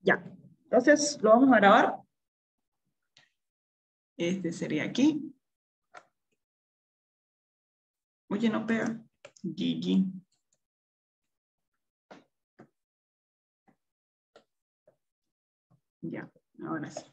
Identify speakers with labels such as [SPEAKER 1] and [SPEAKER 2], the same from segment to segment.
[SPEAKER 1] Ya. Entonces, lo vamos a grabar. Este sería aquí. Oye, no pega. GG. Ya, ahora sí.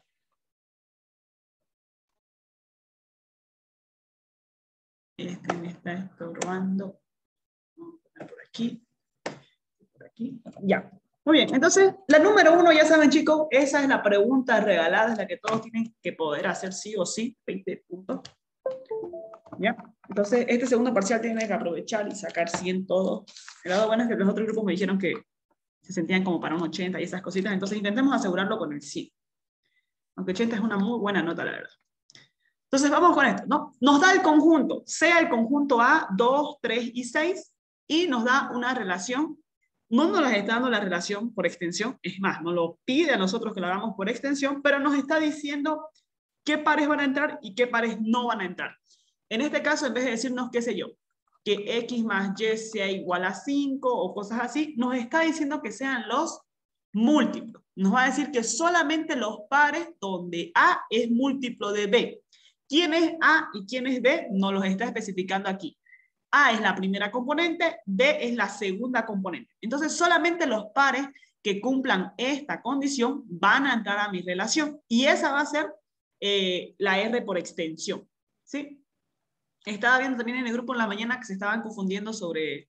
[SPEAKER 1] Este me está estorbando. Vamos a poner por aquí. Por aquí. Ya. Muy bien. Entonces, la número 1, ya saben, chicos, esa es la pregunta regalada, es la que todos tienen que poder hacer sí o sí. 20 puntos. ¿Ya? Entonces, este segundo parcial tiene que aprovechar y sacar 100 todo. El lado bueno es que los otros grupos me dijeron que se sentían como para un 80 y esas cositas, entonces intentemos asegurarlo con el 100. Aunque 80 es una muy buena nota, la verdad. Entonces, vamos con esto, ¿no? Nos da el conjunto, sea el conjunto A, 2, 3 y 6, y nos da una relación. No nos las está dando la relación por extensión, es más, nos lo pide a nosotros que lo hagamos por extensión, pero nos está diciendo qué pares van a entrar y qué pares no van a entrar. En este caso, en vez de decirnos, qué sé yo, que X más Y sea igual a 5 o cosas así, nos está diciendo que sean los múltiplos. Nos va a decir que solamente los pares donde A es múltiplo de B. ¿Quién es A y quién es B? Nos los está especificando aquí. A es la primera componente, B es la segunda componente. Entonces, solamente los pares que cumplan esta condición van a entrar a mi relación. Y esa va a ser la R por extensión. ¿Sí? Estaba viendo también en el grupo en la mañana que se estaban confundiendo sobre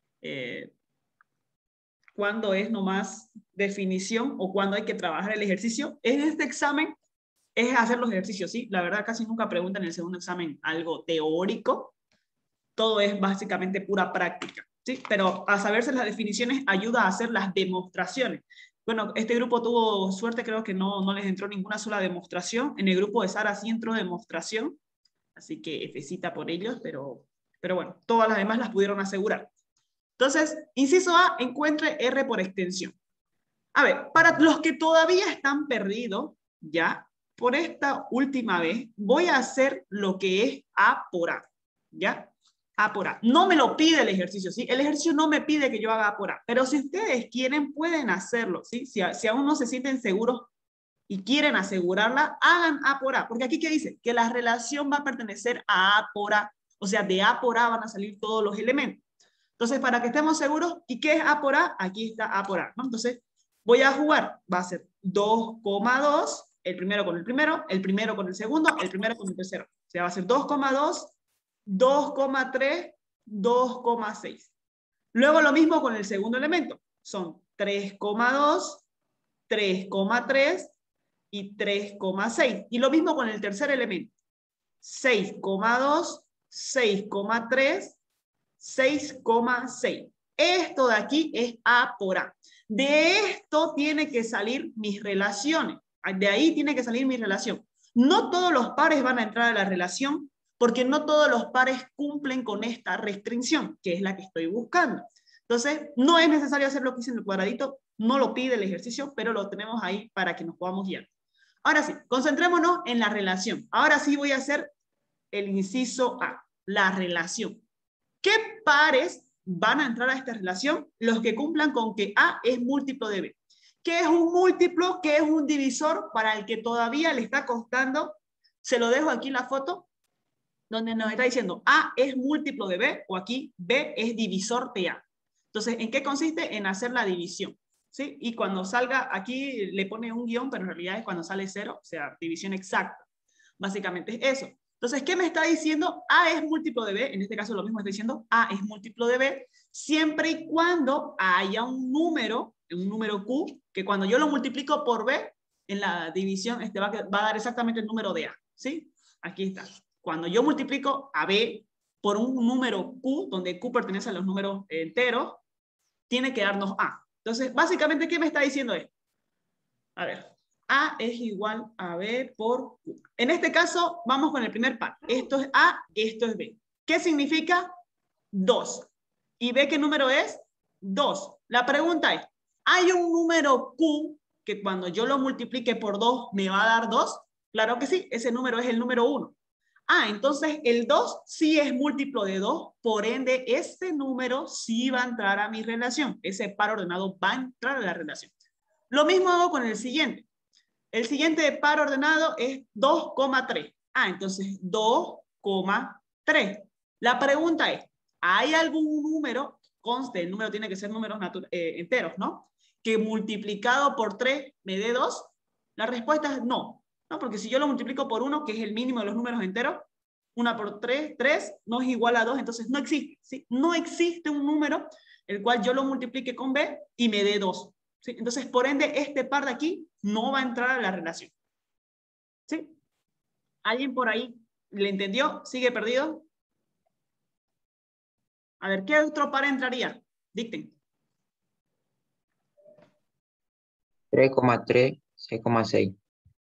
[SPEAKER 1] cuándo es nomás definición o cuándo hay que trabajar el ejercicio. En este examen es hacer los ejercicios, ¿sí? La verdad casi nunca preguntan en el segundo examen algo teórico. Todo es básicamente pura práctica, ¿sí? Pero a saberse las definiciones ayuda a hacer las demostraciones. Bueno, este grupo tuvo suerte, creo que no les entró ninguna sola demostración. En el grupo de Sara sí entró demostración, así que Fcita por ellos, pero bueno, todas las demás las pudieron asegurar. Entonces, inciso A, encuentre R por extensión. A ver, para los que todavía están perdidos, ya, por esta última vez, voy a hacer lo que es A por A, ¿ya? A por A. No me lo pide el ejercicio, ¿sí? El ejercicio no me pide que yo haga A por A, pero si ustedes quieren, pueden hacerlo, ¿sí? Si aún no se sienten seguros y quieren asegurarla, hagan A por A, porque aquí ¿qué dice? Que la relación va a pertenecer a A por A, o sea, de A por A van a salir todos los elementos. Entonces, para que estemos seguros, ¿y qué es A por A? Aquí está A por A, ¿no? Entonces, voy a jugar, va a ser 2,2, el primero con el segundo, el primero con el tercero. O sea, va a ser 2,2, 2,3, 2,6. Luego lo mismo con el segundo elemento. Son 3,2, 3,3 y 3,6. Y lo mismo con el tercer elemento. 6,2, 6,3, 6,6. Esto de aquí es A por A. De esto tiene que salir mis relaciones. De ahí tiene que salir mi relación. No todos los pares van a entrar a la relación porque no todos los pares cumplen con esta restricción, que es la que estoy buscando. Entonces, no es necesario hacer lo que hice en el cuadradito, no lo pide el ejercicio, pero lo tenemos ahí para que nos podamos guiar. Ahora sí, concentrémonos en la relación. Ahora sí voy a hacer el inciso A, la relación. ¿Qué pares van a entrar a esta relación? Los que cumplan con que A es múltiplo de B. ¿Qué es un múltiplo? ¿Qué es un divisor? Para el que todavía le está costando, se lo dejo aquí la foto, donde nos está diciendo A es múltiplo de B, o aquí B es divisor de A. Entonces, ¿en qué consiste? En hacer la división, ¿sí? Y cuando salga, aquí le pone un guión, pero en realidad es cuando sale 0, o sea, división exacta. Básicamente es eso. Entonces, ¿qué me está diciendo? A es múltiplo de B, en este caso lo mismo está diciendo, A es múltiplo de B, siempre y cuando haya un número Q, que cuando yo lo multiplico por B, en la división va a dar exactamente el número de A, ¿sí? Aquí está. Cuando yo multiplico a B por un número Q, donde Q pertenece a los números enteros, tiene que darnos A. Entonces, básicamente, ¿qué me está diciendo esto? A ver, A es igual a B por Q. En este caso, vamos con el primer par. Esto es A, esto es B. ¿Qué significa? 2. ¿Y B qué número es? 2. La pregunta es, ¿hay un número Q que cuando yo lo multiplique por 2 me va a dar 2? Claro que sí, ese número es el número 1. Ah, entonces el 2 sí es múltiplo de 2, por ende ese número sí va a entrar a mi relación. Ese par ordenado va a entrar a la relación. Lo mismo hago con el siguiente. El siguiente par ordenado es 2,3. Ah, entonces 2,3. La pregunta es, ¿hay algún número, conste, el número tiene que ser números enteros, ¿no? Que multiplicado por 3 me dé 2? La respuesta es no. No, porque si yo lo multiplico por 1, que es el mínimo de los números enteros, 1 por 3, 3 no es igual a 2, entonces no existe. ¿Sí? No existe un número el cual yo lo multiplique con b y me dé 2. ¿Sí? Entonces, por ende, este par de aquí no va a entrar a la relación. ¿Sí? ¿Alguien por ahí le entendió? ¿Sigue perdido? A ver, ¿qué otro par entraría? Dicten.
[SPEAKER 2] 3,3, 6,6.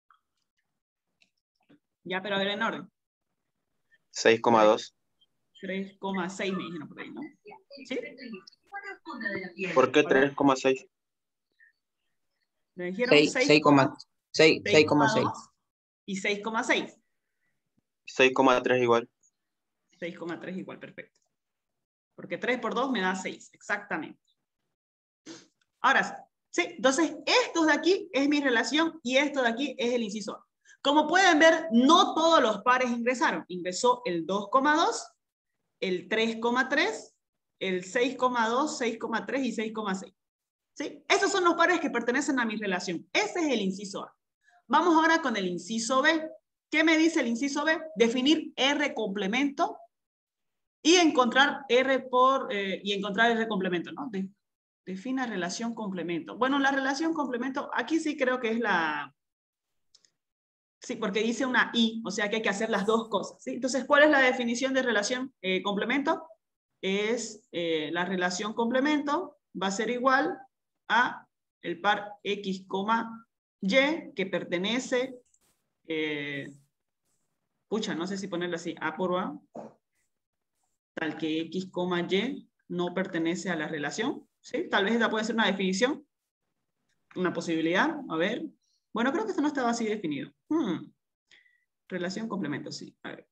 [SPEAKER 1] Ya, pero a ver en orden.
[SPEAKER 3] 6,2.
[SPEAKER 1] 3,6 me dijeron por ahí, ¿no? ¿Sí?
[SPEAKER 3] ¿Por qué 3,6?
[SPEAKER 1] Me dijeron
[SPEAKER 2] 6,6
[SPEAKER 1] 6,2 y 6,6.
[SPEAKER 3] 6,3 igual.
[SPEAKER 1] 6,3 igual, perfecto. Porque 3 por 2 me da 6, exactamente. Ahora sí, entonces esto de aquí es mi relación y esto de aquí es el inciso A. Como pueden ver, no todos los pares ingresaron. Ingresó el 2,2, el 3,3, el 6,2, 6,3 y 6,6. ¿Sí? Esos son los pares que pertenecen a mi relación. Ese es el inciso A. Vamos ahora con el inciso B. ¿Qué me dice el inciso B? Definir R complemento y encontrar R complemento, ¿no? Defina relación complemento. Bueno, la relación complemento, aquí sí creo que es la... Sí, porque dice una I, o sea que hay que hacer las dos cosas. ¿Sí? Entonces, ¿cuál es la definición de relación complemento? Es la relación complemento va a ser igual a el par X, Y, que pertenece, no sé si ponerlo así, A por A, tal que X, Y no pertenece a la relación. ¿Sí? Tal vez esta puede ser una definición, una posibilidad, a ver. Bueno, creo que esto no estaba así definido. Relación complemento, sí. A ver.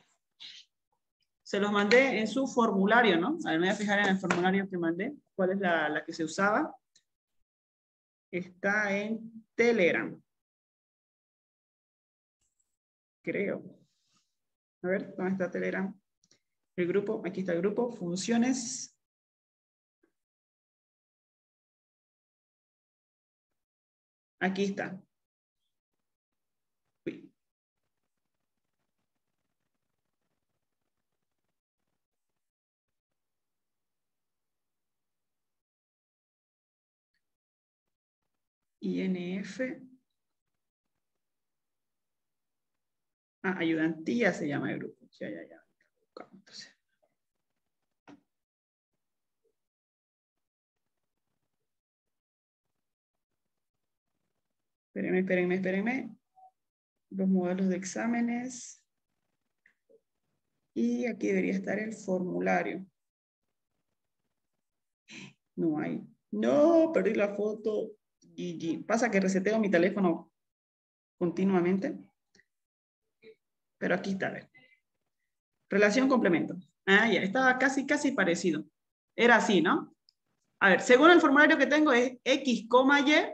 [SPEAKER 1] Se los mandé en su formulario, ¿no? A ver, me voy a fijar en el formulario que mandé. ¿Cuál es la que se usaba? Está en Telegram. Creo. A ver, ¿dónde está Telegram? El grupo, aquí está el grupo, funciones. Aquí está. Uy. INF. Ah, ayudantía se llama el grupo. Ya. Entonces. Espérenme. Los modelos de exámenes. Y aquí debería estar el formulario. No hay. No, perdí la foto. GG. Pasa que reseteo mi teléfono continuamente. Pero aquí está. A ver. Relación complemento. Ah, ya, estaba casi parecido. Era así, ¿no? A ver, según el formulario que tengo es X, Y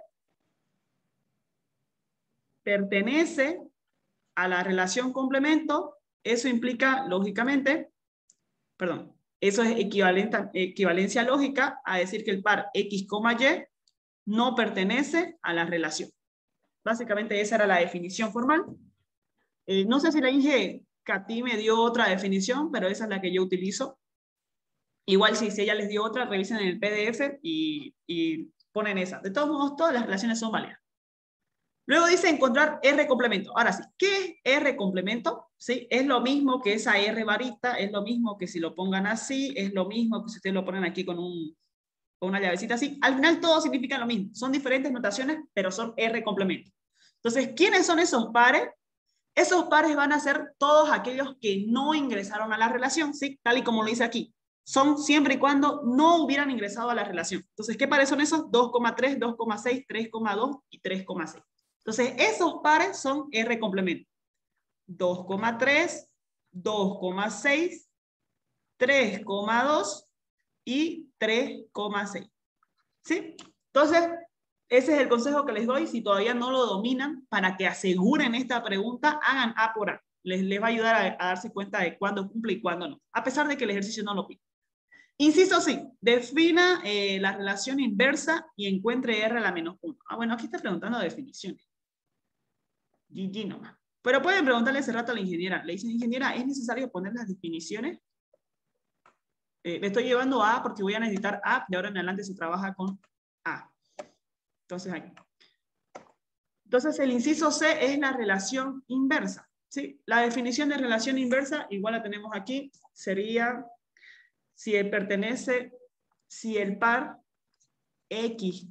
[SPEAKER 1] pertenece a la relación complemento. Eso implica, lógicamente, perdón, eso es equivalencia lógica a decir que el par X, Y no pertenece a la relación. Básicamente esa era la definición formal. No sé si la Inge Cati me dio otra definición, pero esa es la que yo utilizo. Igual si ella les dio otra, revisen en el PDF y ponen esa. De todos modos, todas las relaciones son válidas. Luego dice encontrar R complemento. Ahora sí, ¿qué es R complemento? ¿Sí? Es lo mismo que esa R varita, es lo mismo que si lo pongan así, es lo mismo que si ustedes lo ponen aquí con una llavecita así. Al final todo significa lo mismo. Son diferentes notaciones, pero son R complemento. Entonces, ¿quiénes son esos pares? Esos pares van a ser todos aquellos que no ingresaron a la relación, ¿sí? Tal y como lo dice aquí. Son siempre y cuando no hubieran ingresado a la relación. Entonces, ¿qué pares son esos? 2,3, 2,6, 3,2 y 3,6. Entonces, esos pares son R complemento. 2,3, 2,6, 3,2 y 3,6. ¿Sí? Entonces, Ese es el consejo que les doy si todavía no lo dominan, para que aseguren esta pregunta, hagan A por A. Les va a ayudar a darse cuenta de cuándo cumple y cuándo no, a pesar de que el ejercicio no lo pide. Inciso sí, defina la relación inversa y encuentre R a la menos 1. Ah, bueno, aquí está preguntando definiciones. GG nomás. Pero pueden preguntarle ese rato a la ingeniera. Le dicen, ingeniera, ¿es necesario poner las definiciones? Le estoy llevando a A porque voy a necesitar A, de ahora en adelante se trabaja con A. Entonces, aquí. Entonces, el inciso C es la relación inversa. ¿Sí? La definición de relación inversa, igual la tenemos aquí, sería si pertenece, si el par X,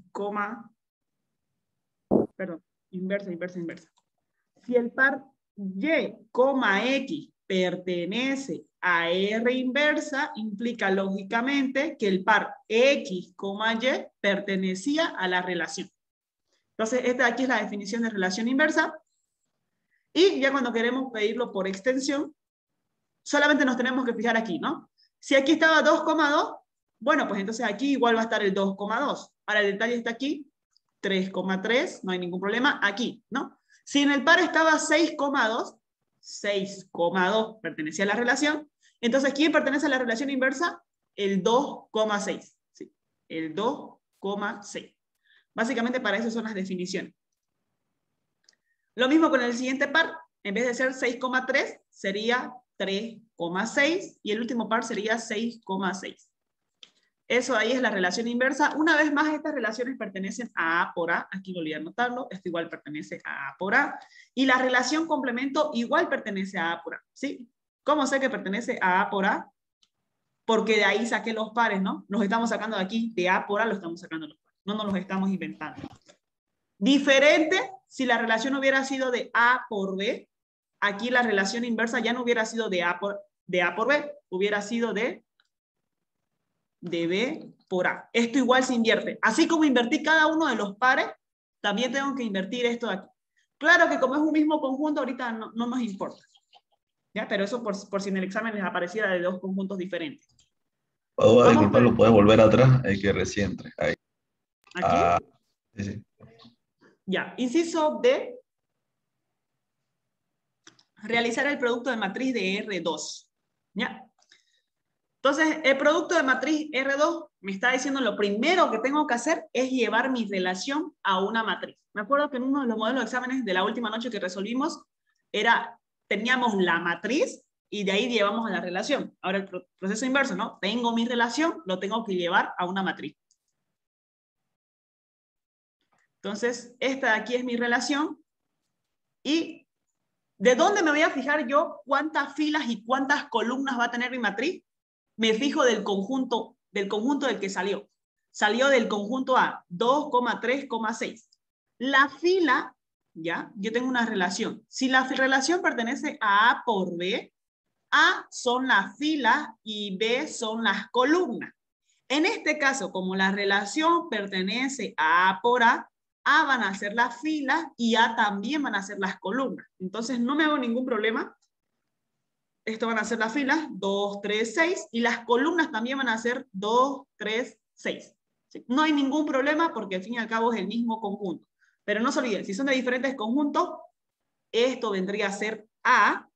[SPEAKER 1] perdón, inversa. Si el par Y, X pertenece a R inversa, implica lógicamente que el par X, Y pertenecía a la relación. Entonces, esta de aquí es la definición de relación inversa. Y ya cuando queremos pedirlo por extensión, solamente nos tenemos que fijar aquí, ¿no? Si aquí estaba 2,2, bueno, pues entonces aquí igual va a estar el 2,2. Ahora el detalle está aquí, 3,3, no hay ningún problema, aquí, ¿no? Si en el par estaba 6,2 pertenecía a la relación, entonces ¿quién pertenece a la relación inversa? El 2,6, ¿sí? El 2,6. Básicamente para eso son las definiciones. Lo mismo con el siguiente par, en vez de ser 6,3, sería 3,6 y el último par sería 6,6. Eso ahí es la relación inversa. Una vez más, estas relaciones pertenecen a A por A. Aquí lo olvidé anotarlo. Esto igual pertenece a A por A. Y la relación complemento igual pertenece a A por A. ¿Sí? ¿Cómo sé que pertenece a A por A? Porque de ahí saqué los pares, ¿no? Los estamos sacando de aquí. De A por A los estamos sacando los pares. No nos los estamos inventando. Diferente si la relación hubiera sido de A por B. Aquí la relación inversa ya no hubiera sido de A por B. Hubiera sido de B por A. Esto igual se invierte. Así como invertí cada uno de los pares, también tengo que invertir esto de aquí. Claro que como es un mismo conjunto, ahorita no nos importa. ¿Ya? Pero eso por si en el examen les apareciera de dos conjuntos diferentes.
[SPEAKER 4] Disculpa, puedes volver atrás, hay que recién entre. Ahí.
[SPEAKER 1] ¿Aquí?
[SPEAKER 4] Sí.
[SPEAKER 1] Ya, inciso D. Realizar el producto de matriz de R2. ¿Ya? Entonces, el producto de matriz R2 me está diciendo lo primero que tengo que hacer es llevar mi relación a una matriz. Me acuerdo que en uno de los modelos de exámenes de la última noche que resolvimos, teníamos la matriz y de ahí llevamos a la relación. Ahora el proceso inverso, ¿no? Tengo mi relación, lo tengo que llevar a una matriz. Entonces, esta de aquí es mi relación. ¿Y de dónde me voy a fijar yo cuántas filas y cuántas columnas va a tener mi matriz? Me fijo del conjunto del que salió. Salió del conjunto A, 2,3,6. La fila, ya, yo tengo una relación. Si la relación pertenece a A por B, A son las filas y B son las columnas. En este caso, como la relación pertenece a A por A van a ser las filas y A también van a ser las columnas. Entonces no me hago ningún problema. Esto van a ser las filas, 2, 3, 6, y las columnas también van a ser 2, 3, 6. ¿Sí? No hay ningún problema porque al fin y al cabo es el mismo conjunto. Pero no se olviden, si son de diferentes conjuntos, esto vendría a ser A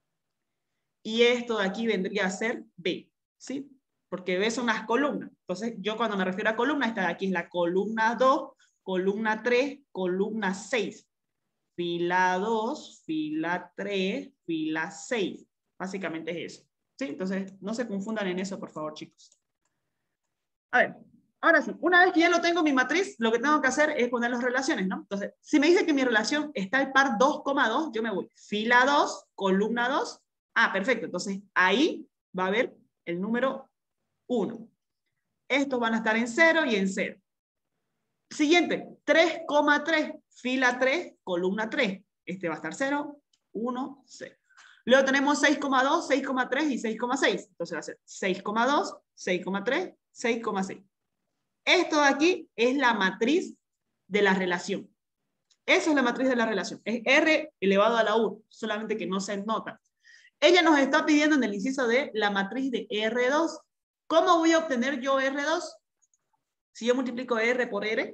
[SPEAKER 1] y esto de aquí vendría a ser B. ¿Sí? Porque B son las columnas. Entonces, yo cuando me refiero a columna, esta de aquí es la columna 2, columna 3, columna 6. Fila 2, fila 3, fila 6. Básicamente es eso. ¿Sí? Entonces, no se confundan en eso, por favor, chicos. A ver, ahora sí, una vez que ya lo tengo mi matriz, lo que tengo que hacer es poner las relaciones, ¿no? Entonces, si me dice que mi relación está el par 2,2, yo me voy fila 2, columna 2. Ah, perfecto. Entonces, ahí va a haber el número 1. Estos van a estar en 0 y en 0. Siguiente, 3,3, fila 3, columna 3. Este va a estar 0, 1, 0. Luego tenemos 6,2, 6,3 y 6,6. Entonces va a ser 6,2, 6,3, 6,6. Esto de aquí es la matriz de la relación. Esa es la matriz de la relación. Es R elevado a la 1, solamente que no se nota. Ella nos está pidiendo en el inciso de la matriz de R2. ¿Cómo voy a obtener yo R2? Si yo multiplico R por R,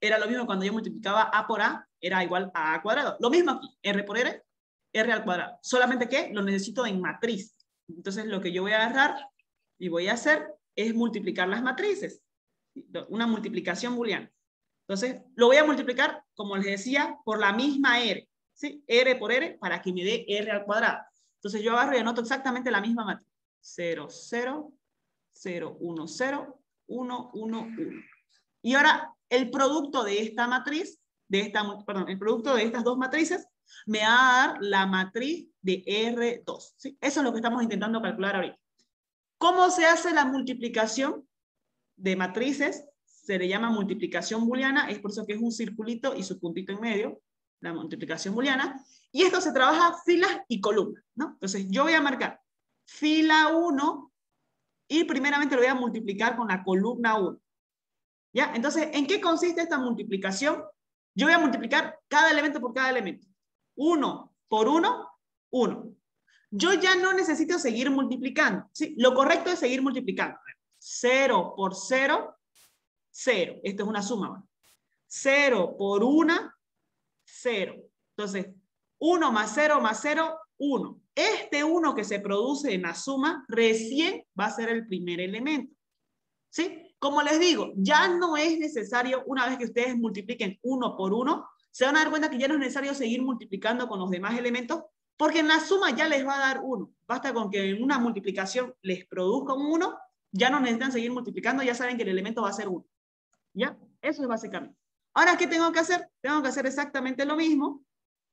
[SPEAKER 1] era lo mismo cuando yo multiplicaba A por A, era igual a A cuadrado. Lo mismo aquí, R por R, R al cuadrado. Solamente que lo necesito en matriz. Entonces lo que yo voy a agarrar y voy a hacer es multiplicar las matrices. Una multiplicación booleana. Entonces lo voy a multiplicar, como les decía, por la misma R. ¿Sí? R por R para que me dé R al cuadrado. Entonces yo agarro y anoto exactamente la misma matriz. 0, 0, 0, 1, 0, 1, 1, 1. Y ahora el producto de esta matriz, el producto de estas dos matrices, me va a dar la matriz de R2. ¿Sí? Eso es lo que estamos intentando calcular ahorita. ¿Cómo se hace la multiplicación de matrices? Se le llama multiplicación booleana, es por eso que es un circulito y su puntito en medio, la multiplicación booleana. Y esto se trabaja filas y columnas, ¿no? Entonces yo voy a marcar fila 1 y primeramente lo voy a multiplicar con la columna 1. ¿Ya? Entonces, ¿en qué consiste esta multiplicación? Yo voy a multiplicar cada elemento por cada elemento. 1 por 1, 1. Yo ya no necesito seguir multiplicando. ¿Sí? Lo correcto es seguir multiplicando. 0 por 0, 0. Esto es una suma. ¿Vale? 0 por 1, 0. Entonces, 1 más 0 más 0, 1. Este 1 que se produce en la suma recién va a ser el primer elemento. ¿Sí? Como les digo, ya no es necesario, una vez que ustedes multipliquen 1 por 1, se van a dar cuenta que ya no es necesario seguir multiplicando con los demás elementos, porque en la suma ya les va a dar 1. Basta con que en una multiplicación les produzca un 1, ya no necesitan seguir multiplicando, ya saben que el elemento va a ser 1. ¿Ya? Eso es básicamente. Ahora, ¿qué tengo que hacer? Tengo que hacer exactamente lo mismo,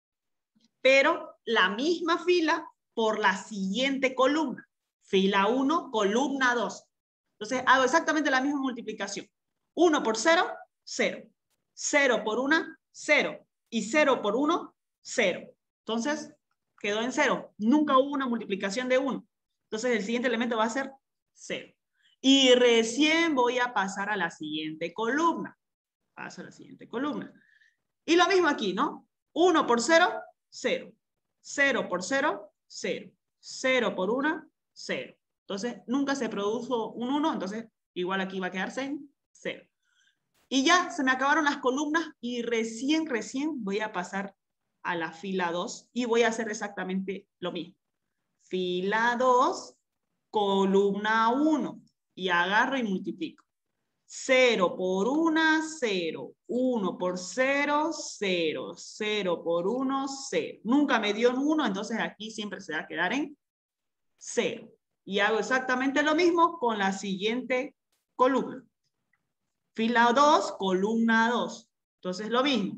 [SPEAKER 1] pero la misma fila por la siguiente columna. Fila 1, columna 2. Entonces hago exactamente la misma multiplicación. 1 por 0, 0. 0 por 1, 0. Y 0 por 1, 0. Entonces quedó en 0. Nunca hubo una multiplicación de 1. Entonces el siguiente elemento va a ser 0. Y recién voy a pasar a la siguiente columna. Paso a la siguiente columna. Y lo mismo aquí, ¿no? 1 por 0, 0. 0 por 0, 0. 0 por 1, 0. Entonces, nunca se produjo un 1, entonces igual aquí va a quedarse en 0. Y ya se me acabaron las columnas y recién voy a pasar a la fila 2 y voy a hacer exactamente lo mismo. Fila 2, columna 1. Y agarro y multiplico. 0 por 1, 0. 1 por 0, 0. 0 por 1, 0. Nunca me dio un 1, entonces aquí siempre se va a quedar en 0. Y hago exactamente lo mismo con la siguiente columna. Fila 2, columna 2. Entonces lo mismo.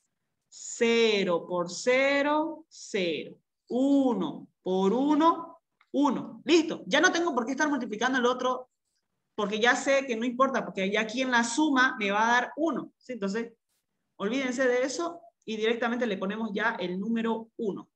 [SPEAKER 1] 0 por 0, 0. 1 por 1, 1. Listo. Ya no tengo por qué estar multiplicando el otro, porque ya sé que no importa, porque ya aquí en la suma me va a dar 1. ¿Sí? Entonces, olvídense de eso y directamente le ponemos ya el número 1.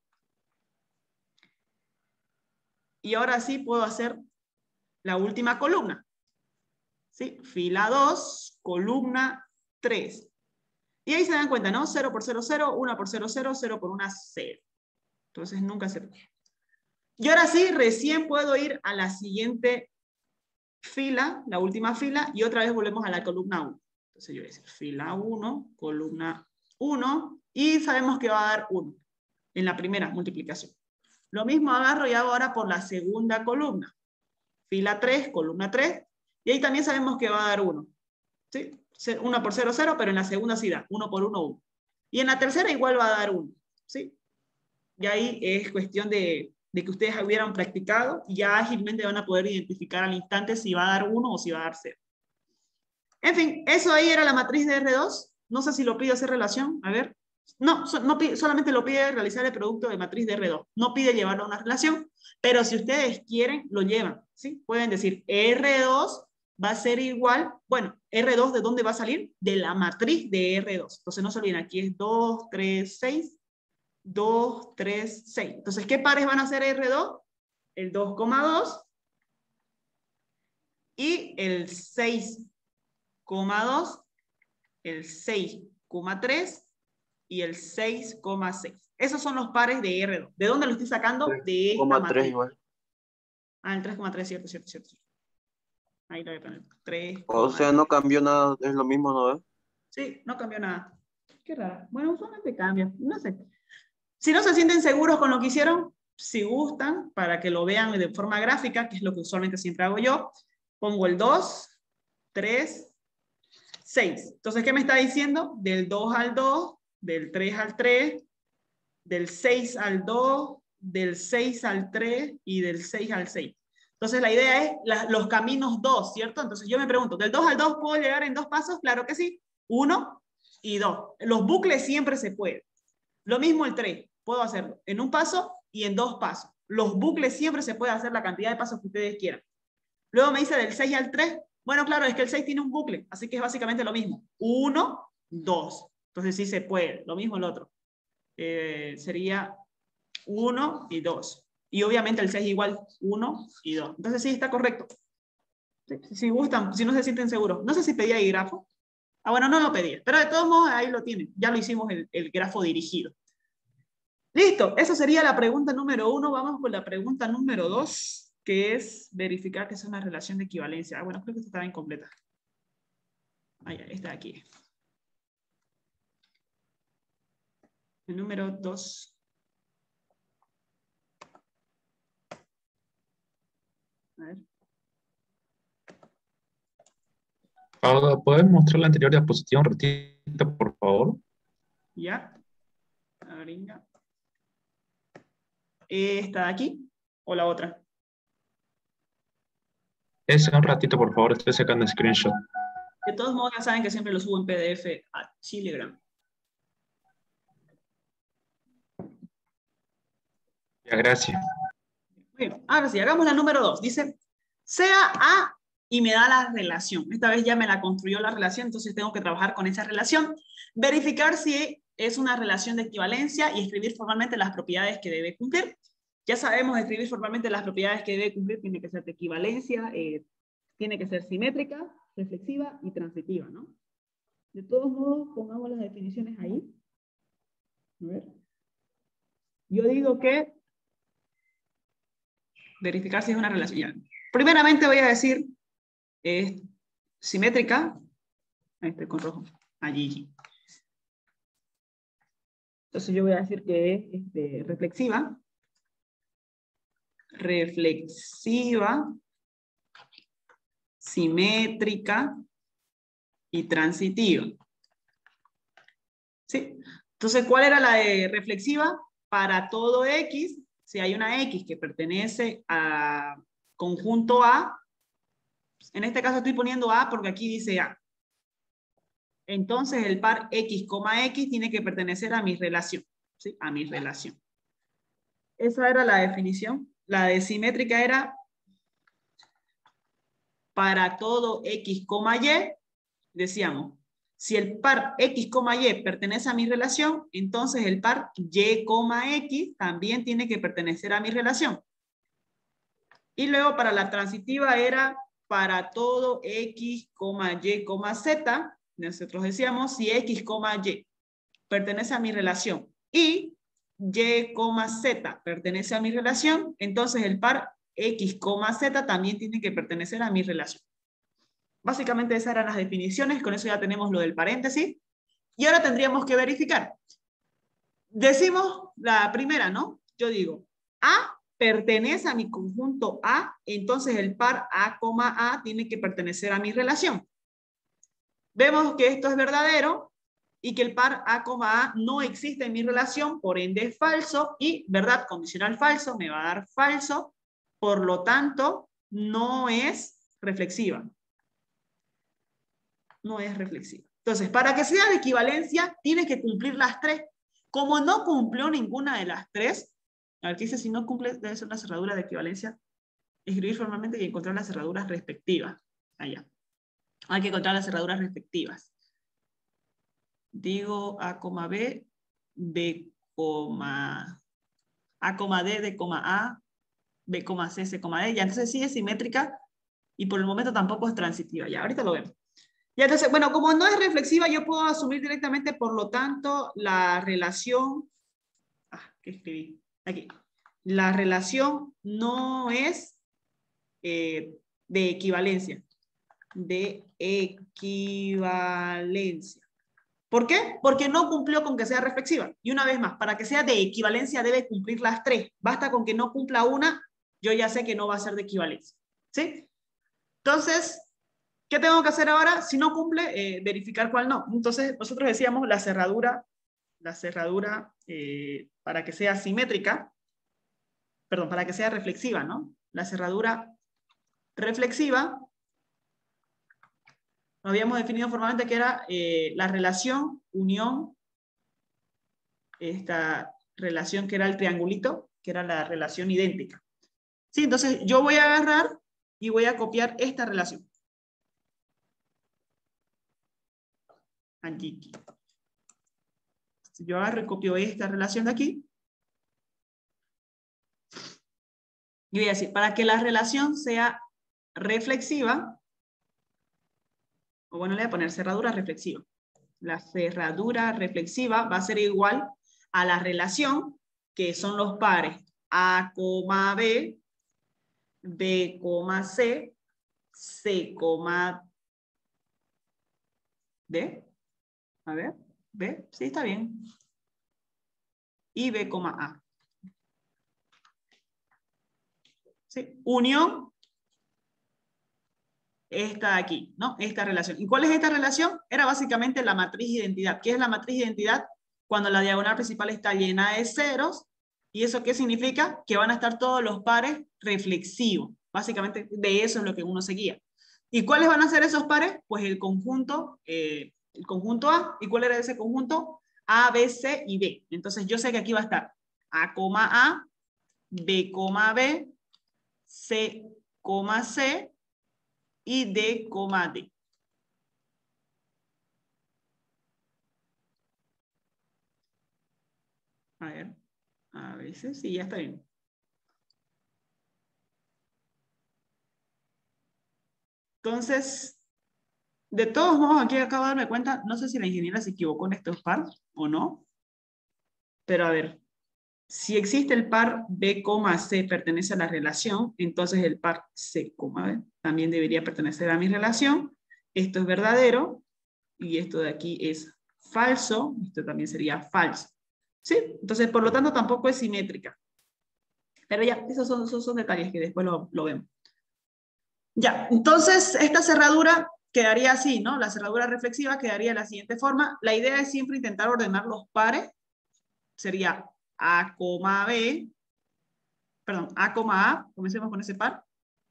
[SPEAKER 1] Y ahora sí puedo hacer la última columna. ¿Sí? Fila 2, columna 3. Y ahí se dan cuenta, ¿no? 0 por 0, 0, 1 por 0, 0, 0 por 1, 0. Entonces nunca se puede. Y ahora sí, recién puedo ir a la siguiente fila, la última fila, y otra vez volvemos a la columna 1. Entonces yo voy a decir fila 1, columna 1, y sabemos que va a dar 1 en la primera multiplicación. Lo mismo agarro y hago ahora por la segunda columna. Fila 3, columna 3, y ahí también sabemos que va a dar 1. ¿Sí? 1 por 0, 0, pero en la segunda sí da 1 por 1, 1. Y en la tercera igual va a dar 1. ¿Sí? Y ahí es cuestión de que ustedes hubieran practicado y ya ágilmente van a poder identificar al instante si va a dar 1 o si va a dar 0. En fin, eso ahí era la matriz de R2. No sé si lo pide hacer relación. A ver. No, solamente lo pide realizar el producto de matriz de R2. No pide llevarlo a una relación, pero si ustedes quieren, lo llevan. ¿Sí? Pueden decir R2 va a ser igual, bueno, R2 ¿de dónde va a salir? De la matriz de R2. Entonces no se olviden, aquí es 2, 3, 6. 2, 3, 6. Entonces, ¿qué pares van a ser R2? El 2,2 y el 6,2, el 6,3 y el 6,6. Esos son los pares de R2. ¿De dónde lo estoy sacando? De esta
[SPEAKER 3] 3,3
[SPEAKER 1] matriz.
[SPEAKER 3] igual.
[SPEAKER 1] Ah, el 3,3, cierto. Ahí lo voy a poner. 3,
[SPEAKER 3] O sea, no cambió nada, es lo mismo, ¿no ves?
[SPEAKER 1] Sí, no cambió nada. Qué raro. Bueno, usualmente cambia. No sé. Si no se sienten seguros con lo que hicieron, si gustan, para que lo vean de forma gráfica, que es lo que usualmente siempre hago yo, pongo el 2, 3, 6. Entonces, ¿qué me está diciendo? Del 2 al 2, del 3 al 3, del 6 al 2, del 6 al 3 y del 6 al 6. Entonces, la idea es los caminos 2, ¿cierto? Entonces, yo me pregunto, ¿del 2 al 2 puedo llegar en 2 pasos? Claro que sí. 1 y 2. Los bucles siempre se pueden. Lo mismo el 3. Puedo hacerlo en un paso y en 2 pasos. Los bucles siempre se puede hacer la cantidad de pasos que ustedes quieran. Luego me dice del 6 al 3. Bueno, claro, es que el 6 tiene un bucle, así que es básicamente lo mismo. 1, 2. Entonces sí se puede. Lo mismo el otro. Sería 1 y 2. Y obviamente el 6 igual 1 y 2. Entonces sí, está correcto. Si gustan, si no se sienten seguros. No sé si pedía el grafo. Ah, bueno, no lo pedí. Pero de todos modos ahí lo tienen. Ya lo hicimos el grafo dirigido. Listo. Esa sería la pregunta número 1. Vamos con la pregunta número 2, que es verificar que es una relación de equivalencia. Ah, bueno, creo que esta estaba incompleta. Ah, ya, esta de aquí. El número 2. A ver.
[SPEAKER 5] Paula, ¿puedes mostrar la anterior diapositiva un ratito, por favor?
[SPEAKER 1] Ya. Ahorita. ¿Esta de aquí o la otra?
[SPEAKER 5] Ese un ratito, por favor, estoy sacando screenshot.
[SPEAKER 1] De todos modos, ya saben que siempre lo subo en PDF a Telegram.
[SPEAKER 5] Ya, gracias.
[SPEAKER 1] Bien, ahora sí, hagamos la número 2. Dice, sea A y me da la relación. Esta vez ya me la construyó la relación, entonces tengo que trabajar con esa relación. Verificar si es una relación de equivalencia y escribir formalmente las propiedades que debe cumplir. Ya sabemos escribir formalmente las propiedades que debe cumplir. Tiene que ser de equivalencia, tiene que ser simétrica, reflexiva y transitiva, ¿no? De todos modos, pongamos las definiciones ahí. A ver. Yo digo que verificar si es una relación. Primeramente voy a decir simétrica. Ahí estoy con rojo. Allí. Entonces yo voy a decir que es reflexiva. Reflexiva. Simétrica. Y transitiva. ¿Sí? Entonces, ¿cuál era la de reflexiva? Para todo X, si hay una X que pertenece a conjunto A, en este caso estoy poniendo A porque aquí dice A. Entonces, el par X, X tiene que pertenecer a mi relación. ¿Sí? A mi relación. Esa era la definición. La de simétrica era para todo X, Y, decíamos, si el par X, Y pertenece a mi relación, entonces el par Y, X también tiene que pertenecer a mi relación. Y luego para la transitiva era para todo X, Y, Z. Nosotros decíamos si X, Y pertenece a mi relación y Y, Z pertenece a mi relación, entonces el par X, Z también tiene que pertenecer a mi relación. Básicamente esas eran las definiciones, con eso ya tenemos lo del paréntesis. Y ahora tendríamos que verificar. Decimos la primera, ¿no? Yo digo, A pertenece a mi conjunto A, entonces el par A, A tiene que pertenecer a mi relación. Vemos que esto es verdadero y que el par A, A no existe en mi relación, por ende es falso, y verdad condicional falso me va a dar falso, por lo tanto no es reflexiva. No es reflexiva. Entonces, para que sea de equivalencia, tienes que cumplir las tres. Como no cumplió ninguna de las tres, a ver qué dice, si no cumple, debe ser una cerradura de equivalencia, escribir formalmente y encontrar las cerraduras respectivas. Allá. Hay que encontrar las cerraduras respectivas. Digo A, B, B, A, D, D, A, B, C, C, D. Ya, entonces sí es simétrica y por el momento tampoco es transitiva. Ya, ahorita lo vemos. Ya, entonces, bueno, como no es reflexiva, yo puedo asumir directamente, por lo tanto, la relación, ¿qué escribí? Aquí. La relación no es de equivalencia. De equivalencia. ¿Por qué? Porque no cumplió con que sea reflexiva. Y una vez más, para que sea de equivalencia debe cumplir las 3. Basta con que no cumpla una, yo ya sé que no va a ser de equivalencia. ¿Sí? Entonces, ¿qué tengo que hacer ahora? Si no cumple, verificar cuál no. Entonces, nosotros decíamos la cerradura para que sea simétrica, perdón, para que sea reflexiva, ¿no? La cerradura reflexiva, lo habíamos definido formalmente que era la relación, unión, esta relación que era el triangulito, que era la relación idéntica. ¿Sí? Entonces, yo voy a agarrar y voy a copiar esta relación. Aquí. Yo agarro y copio esta relación de aquí. Y voy a decir, para que la relación sea reflexiva, o bueno, le voy a poner cerradura reflexiva. La cerradura reflexiva va a ser igual a la relación que son los pares A, B, B, C, C, D. A ver, B, sí, está bien. Y B, A. ¿Sí? Unión, esta de aquí, ¿no? Esta relación. ¿Y cuál es esta relación? Era básicamente la matriz de identidad. ¿Qué es la matriz de identidad? Cuando la diagonal principal está llena de ceros. ¿Y eso qué significa? Que van a estar todos los pares reflexivos. Básicamente de eso es lo que uno se guía. ¿Y cuáles van a ser esos pares? Pues el conjunto A. ¿Y cuál era ese conjunto? A, B, C y D. Entonces yo sé que aquí va a estar A, B, B, C, C y D, D. A ver, a veces sí, ya está bien. Entonces, de todos modos, aquí acabo de darme cuenta, no sé si la ingeniera se equivocó en estos par o no, pero a ver, si existe el par B, C pertenece a la relación, entonces el par C, B también debería pertenecer a mi relación. Esto es verdadero y esto de aquí es falso, esto también sería falso. ¿Sí? Entonces, por lo tanto, tampoco es simétrica. Pero ya, esos son detalles que después lo vemos. Ya, entonces esta cerradura quedaría así, ¿no? La cerradura reflexiva quedaría de la siguiente forma. La idea es siempre intentar ordenar los pares. Sería A, B, perdón, A, comencemos con ese par.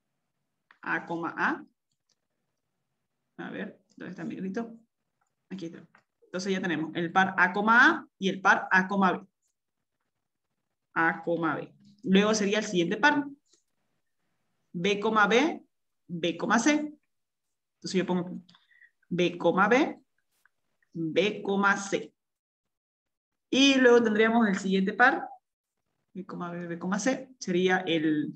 [SPEAKER 1] A. A ver, ¿dónde está mi grito? Aquí está. Entonces ya tenemos el par A, y el par A, B. A, B. Luego sería el siguiente par. B, B, C. Entonces yo pongo B, B, C. Y luego tendríamos el siguiente par. B, B, C. Sería el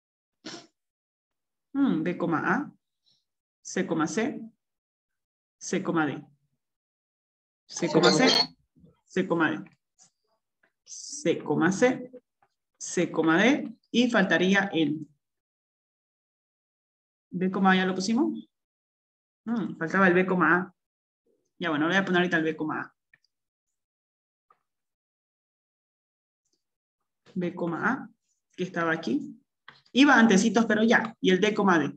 [SPEAKER 1] B, A, C, C, C, D. C, C, C, D. C, C, C, D. Y faltaría el B, ya lo pusimos. Faltaba el B, A. Ya bueno, le voy a poner ahorita el B, A. B, A, que estaba aquí. Iba antecitos, pero ya. Y el D, D.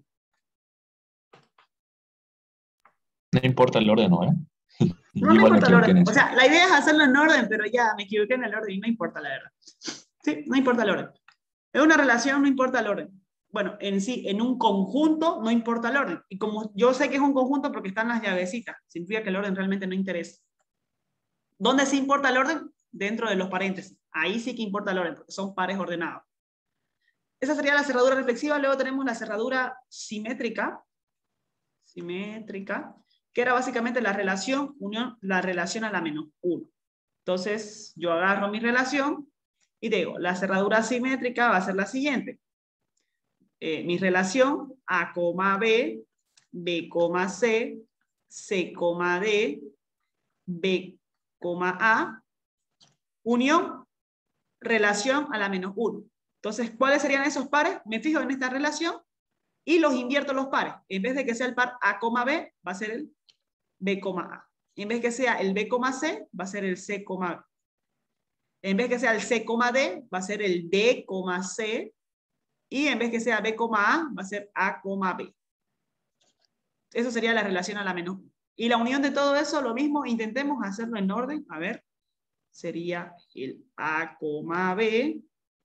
[SPEAKER 5] No importa el orden, ¿no?
[SPEAKER 1] No importa el orden. O sea, la idea es hacerlo en orden, pero ya me equivoqué en el orden y no importa la verdad. Sí, no importa el orden. En una relación no importa el orden. Bueno, en sí, en un conjunto no importa el orden. Y como yo sé que es un conjunto porque están las llavecitas, significa que el orden realmente no interesa. ¿Dónde sí importa el orden? Dentro de los paréntesis. Ahí sí que importa el orden, porque son pares ordenados. Esa sería la cerradura reflexiva. Luego tenemos la cerradura simétrica. Simétrica, que era básicamente la relación, la relación a la menos 1. Entonces, yo agarro mi relación y digo, la cerradura simétrica va a ser la siguiente. Mi relación A, B, B, C, C, D, B, A, unión, relación a la menos 1. Entonces, ¿cuáles serían esos pares? Me fijo en esta relación y los invierto los pares. En vez de que sea el par A, B, va a ser el B, A. en vez que sea el B, C, va a ser el C, B. En vez que sea el C, D, va a ser el D, C. Y en vez que sea B, A, va a ser A, B. Eso sería la relación a la menos 1. Y la unión de todo eso, lo mismo, intentemos hacerlo en orden. A ver, sería el A, B.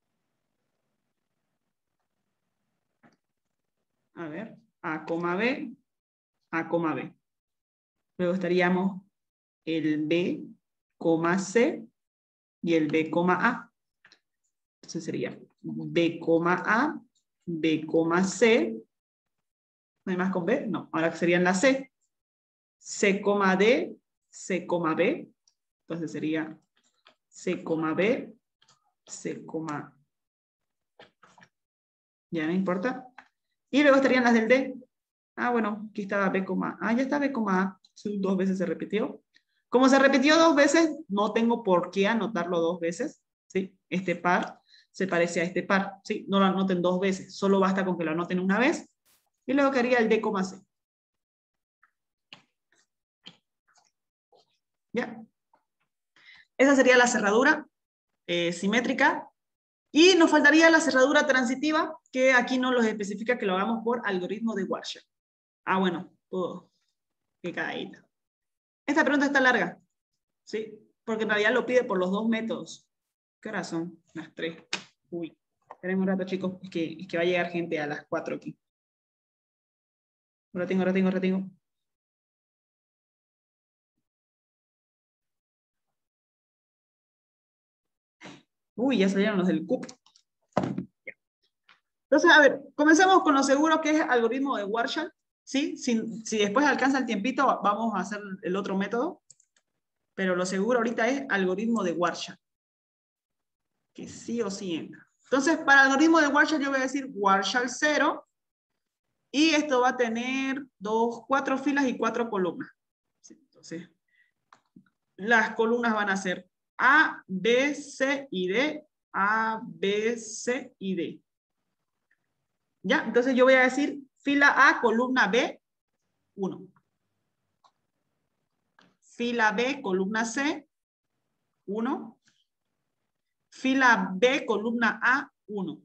[SPEAKER 1] A ver, A, B, A, B. Luego estaríamos el B, C y el B, A. Entonces sería B, A, B, C. ¿No hay más con B? No, ahora serían la C. C, D, C, B. Entonces sería C, B, C, ya no importa. Y luego estarían las del D. Ah, bueno, aquí estaba B, A. Ya está B, A. Dos veces se repitió. Como se repitió dos veces, no tengo por qué anotarlo dos veces. ¿Sí? Este par se parece a este par. ¿Sí? No lo anoten dos veces. Solo basta con que lo anoten una vez. Y luego quedaría el D, C. ¿Ya? Esa sería la cerradura simétrica. Y nos faltaría la cerradura transitiva, que aquí no los especifica que lo hagamos por algoritmo de Warshall. Ah, bueno, todo. Qué caída. Esta pregunta está larga, ¿sí? Porque en realidad lo pide por los dos métodos. ¿Qué horas son? Las 3. Uy, esperen un rato, chicos, es que va a llegar gente a las 4 aquí. Ahora tengo. Uy, ya salieron los del CUP. Entonces, a ver, comencemos con lo seguro que es algoritmo de Warshall. ¿Sí? Si después alcanza el tiempito, vamos a hacer el otro método. Pero lo seguro ahorita es algoritmo de Warshall. Que sí o sí entra. Entonces, para el algoritmo de Warshall yo voy a decir Warshall 0. Y esto va a tener 4 filas y 4 columnas. Entonces, las columnas van a ser A, B, C y D. A, B, C y D. ¿Ya? Entonces yo voy a decir fila A, columna B, 1. Fila B, columna C, 1. Fila B, columna A, 1.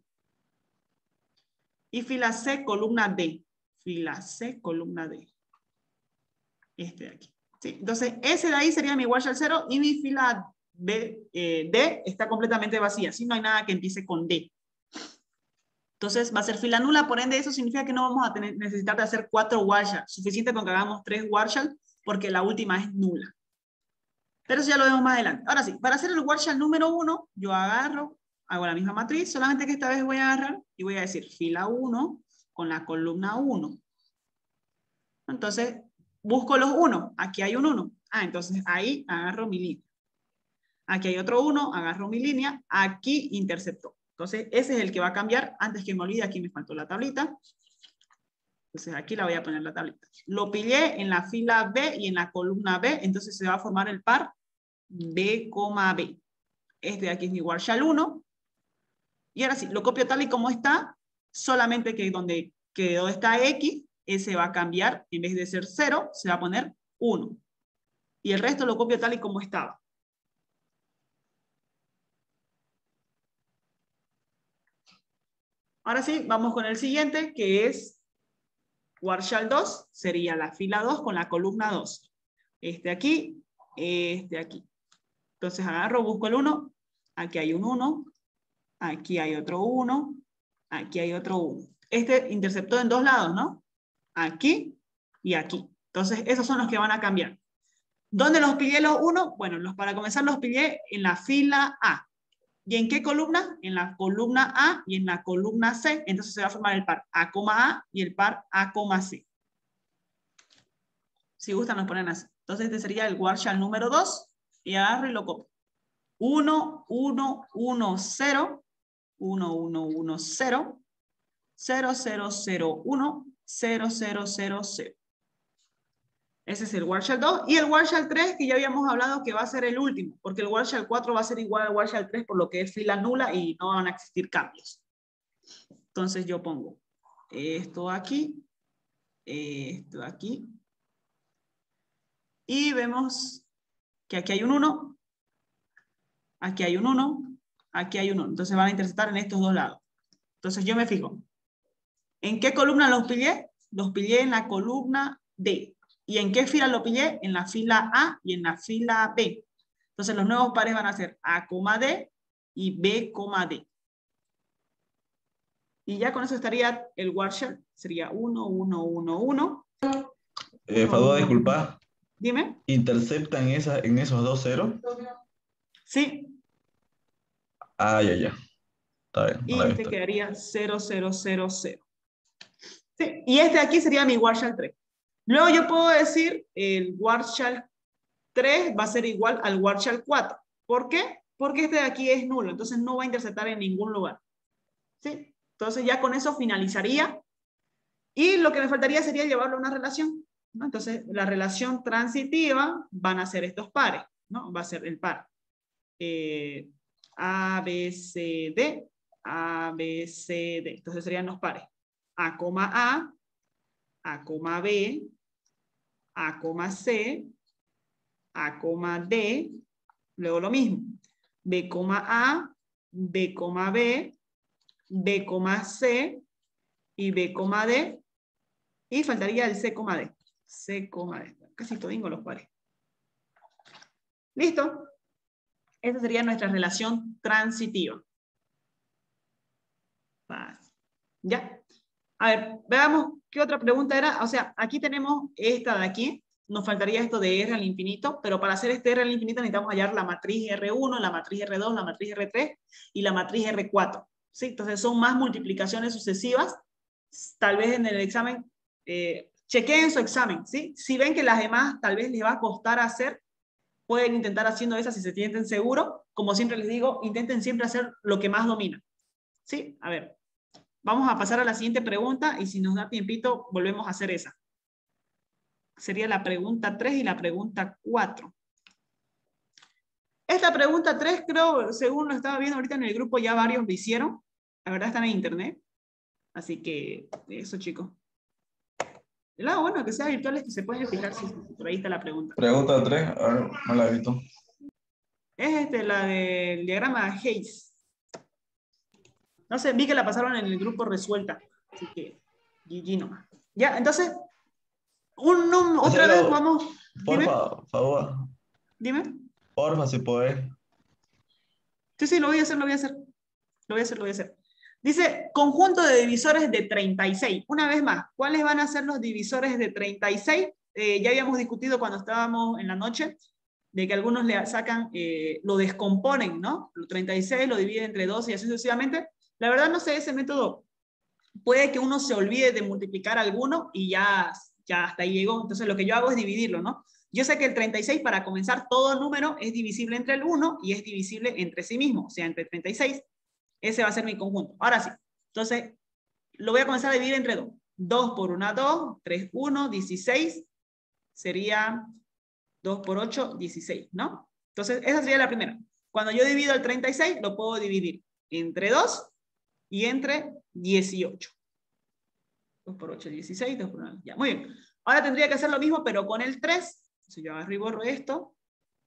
[SPEAKER 1] Y fila C, columna D. Fila C, columna D. Este de aquí. ¿Sí? Entonces, ese de ahí sería mi Warshall 0 y mi fila B, D está completamente vacía. Si no hay nada que empiece con D. Entonces, va a ser fila nula. Por ende, eso significa que no vamos a necesitar de hacer 4 Warshall. Suficiente con que hagamos 3 Warshall porque la última es nula. Pero eso ya lo vemos más adelante. Ahora sí, para hacer el Warshall número 1, yo agarro, hago la misma matriz, solamente que esta vez voy a agarrar y voy a decir fila 1 con la columna 1. Entonces, busco los 1. Aquí hay un 1. Ah, entonces ahí agarro mi línea. Aquí hay otro 1, agarro mi línea. Aquí interceptó. Entonces, ese es el que va a cambiar. Antes que me olvide, aquí me faltó la tablita. Entonces, aquí la voy a poner la tablita. Lo pillé en la fila B y en la columna B. Entonces, se va a formar el par B, B. Este de aquí es mi Warshall 1. Y ahora sí, lo copio tal y como está. Solamente que donde quedó esta X, ese va a cambiar. En vez de ser 0, se va a poner 1. Y el resto lo copio tal y como estaba. Ahora sí, vamos con el siguiente, que es Warshall 2. Sería la fila 2 con la columna 2. Este aquí, este aquí. Entonces agarro, busco el 1. Aquí hay un 1. Aquí hay otro 1. Aquí hay otro 1. Este interceptó en dos lados, ¿no? Aquí y aquí. Entonces, esos son los que van a cambiar. ¿Dónde los pillé los 1? Bueno, para comenzar los pillé en la fila A. ¿Y en qué columna? En la columna A y en la columna C. Entonces se va a formar el par A, y el par A, C. Si gustan, nos ponen así. Entonces este sería el Warshall número 2. Y agarro y lo copio. 1, 1, 1, 0. 1, 1, 1, 0. 0, 0, 0, 1. 0, 0, 0, 0. Ese es el Warshall 2. Y el Warshall 3, que ya habíamos hablado que va a ser el último, porque el Warshall 4 va a ser igual al Warshall 3 por lo que es fila nula y no van a existir cambios. Entonces yo pongo esto aquí, Y vemos que aquí hay un 1, aquí hay un 1, aquí hay un 1. Entonces van a interceptar en estos dos lados. Entonces yo me fijo. ¿En qué columna los pillé? Los pillé en la columna D. ¿Y en qué fila lo pillé? En la fila A y en la fila B. Entonces los nuevos pares van a ser A, D y B, D. Y ya con eso estaría el Warshall. Sería 1, 1, 1, 1.
[SPEAKER 4] Fadua, disculpa.
[SPEAKER 1] Dime.
[SPEAKER 4] ¿Intercepta en esos dos ceros?
[SPEAKER 1] Sí.
[SPEAKER 4] Ah, ya. Está bien.
[SPEAKER 1] Y este quedaría 0, 0, 0, 0. Sí. Y este de aquí sería mi Warshall 3. Luego yo puedo decir el Warshall 3 va a ser igual al Warshall 4. ¿Por qué? Porque este de aquí es nulo, entonces no va a interceptar en ningún lugar. ¿Sí? Entonces ya con eso finalizaría. Y lo que me faltaría sería llevarlo a una relación, ¿no? Entonces la relación transitiva van a ser estos pares, ¿no? Va a ser el par A, B, C, D, A, B, C, D. Entonces serían los pares A, A, B, A, C, A, D, luego lo mismo, B, A, B, B, B, C y B, D, y faltaría el C, D. C, D. Casi todingo los pares. ¿Listo? Esta sería nuestra relación transitiva. ¿Ya? A ver, veamos qué otra pregunta era. O sea, aquí tenemos esta de aquí. Nos faltaría esto de R al infinito, pero para hacer este R al infinito necesitamos hallar la matriz R1, la matriz R2, la matriz R3 y la matriz R4. ¿Sí? Entonces son más multiplicaciones sucesivas. Tal vez en el examen, chequeen su examen. ¿Sí? Si ven que las demás tal vez les va a costar hacer, pueden intentar haciendo esas si se sienten seguros. Como siempre les digo, intenten siempre hacer lo que más dominan. ¿Sí? A ver, vamos a pasar a la siguiente pregunta y si nos da tiempito, volvemos a hacer esa. Sería la pregunta 3 y la pregunta 4. Esta pregunta 3, creo, según lo estaba viendo ahorita en el grupo, ya varios lo hicieron. La verdad están en internet. Así que, eso, chicos. El lado bueno que sea virtual es que se pueden fijar si por ahí está la pregunta.
[SPEAKER 4] Pregunta 3, a ver, no la he visto.
[SPEAKER 1] Es la del diagrama Hayes. No sé, vi que la pasaron en el grupo resuelta. Así que, GG nomás. Ya, entonces, otra vez vamos.
[SPEAKER 4] Porfa, Fadua.
[SPEAKER 1] Dime.
[SPEAKER 4] Porfa, si podés.
[SPEAKER 1] Sí, lo voy a hacer. Dice, conjunto de divisores de 36. Una vez más, ¿cuáles van a ser los divisores de 36? Ya habíamos discutido cuando estábamos en la noche, de que algunos le sacan, lo descomponen, ¿no? Lo 36 lo dividen entre 2 y así sucesivamente. La verdad no sé ese método. Puede que uno se olvide de multiplicar alguno y ya hasta ahí llegó. Entonces lo que yo hago es dividirlo, ¿no? Yo sé que el 36, para comenzar, todo número es divisible entre el 1 y es divisible entre sí mismo, o sea, entre 36. Ese va a ser mi conjunto. Ahora sí. Entonces, lo voy a comenzar a dividir entre 2. 2 por 1, 2. 3, 1, 16. Sería 2 por 8, 16, ¿no? Entonces, esa sería la primera. Cuando yo divido el 36, lo puedo dividir entre 2 y entre 18. 2 por 8, 16. 2 por 1, ya, muy bien. Ahora tendría que hacer lo mismo, pero con el 3. Entonces yo agarro y borro esto.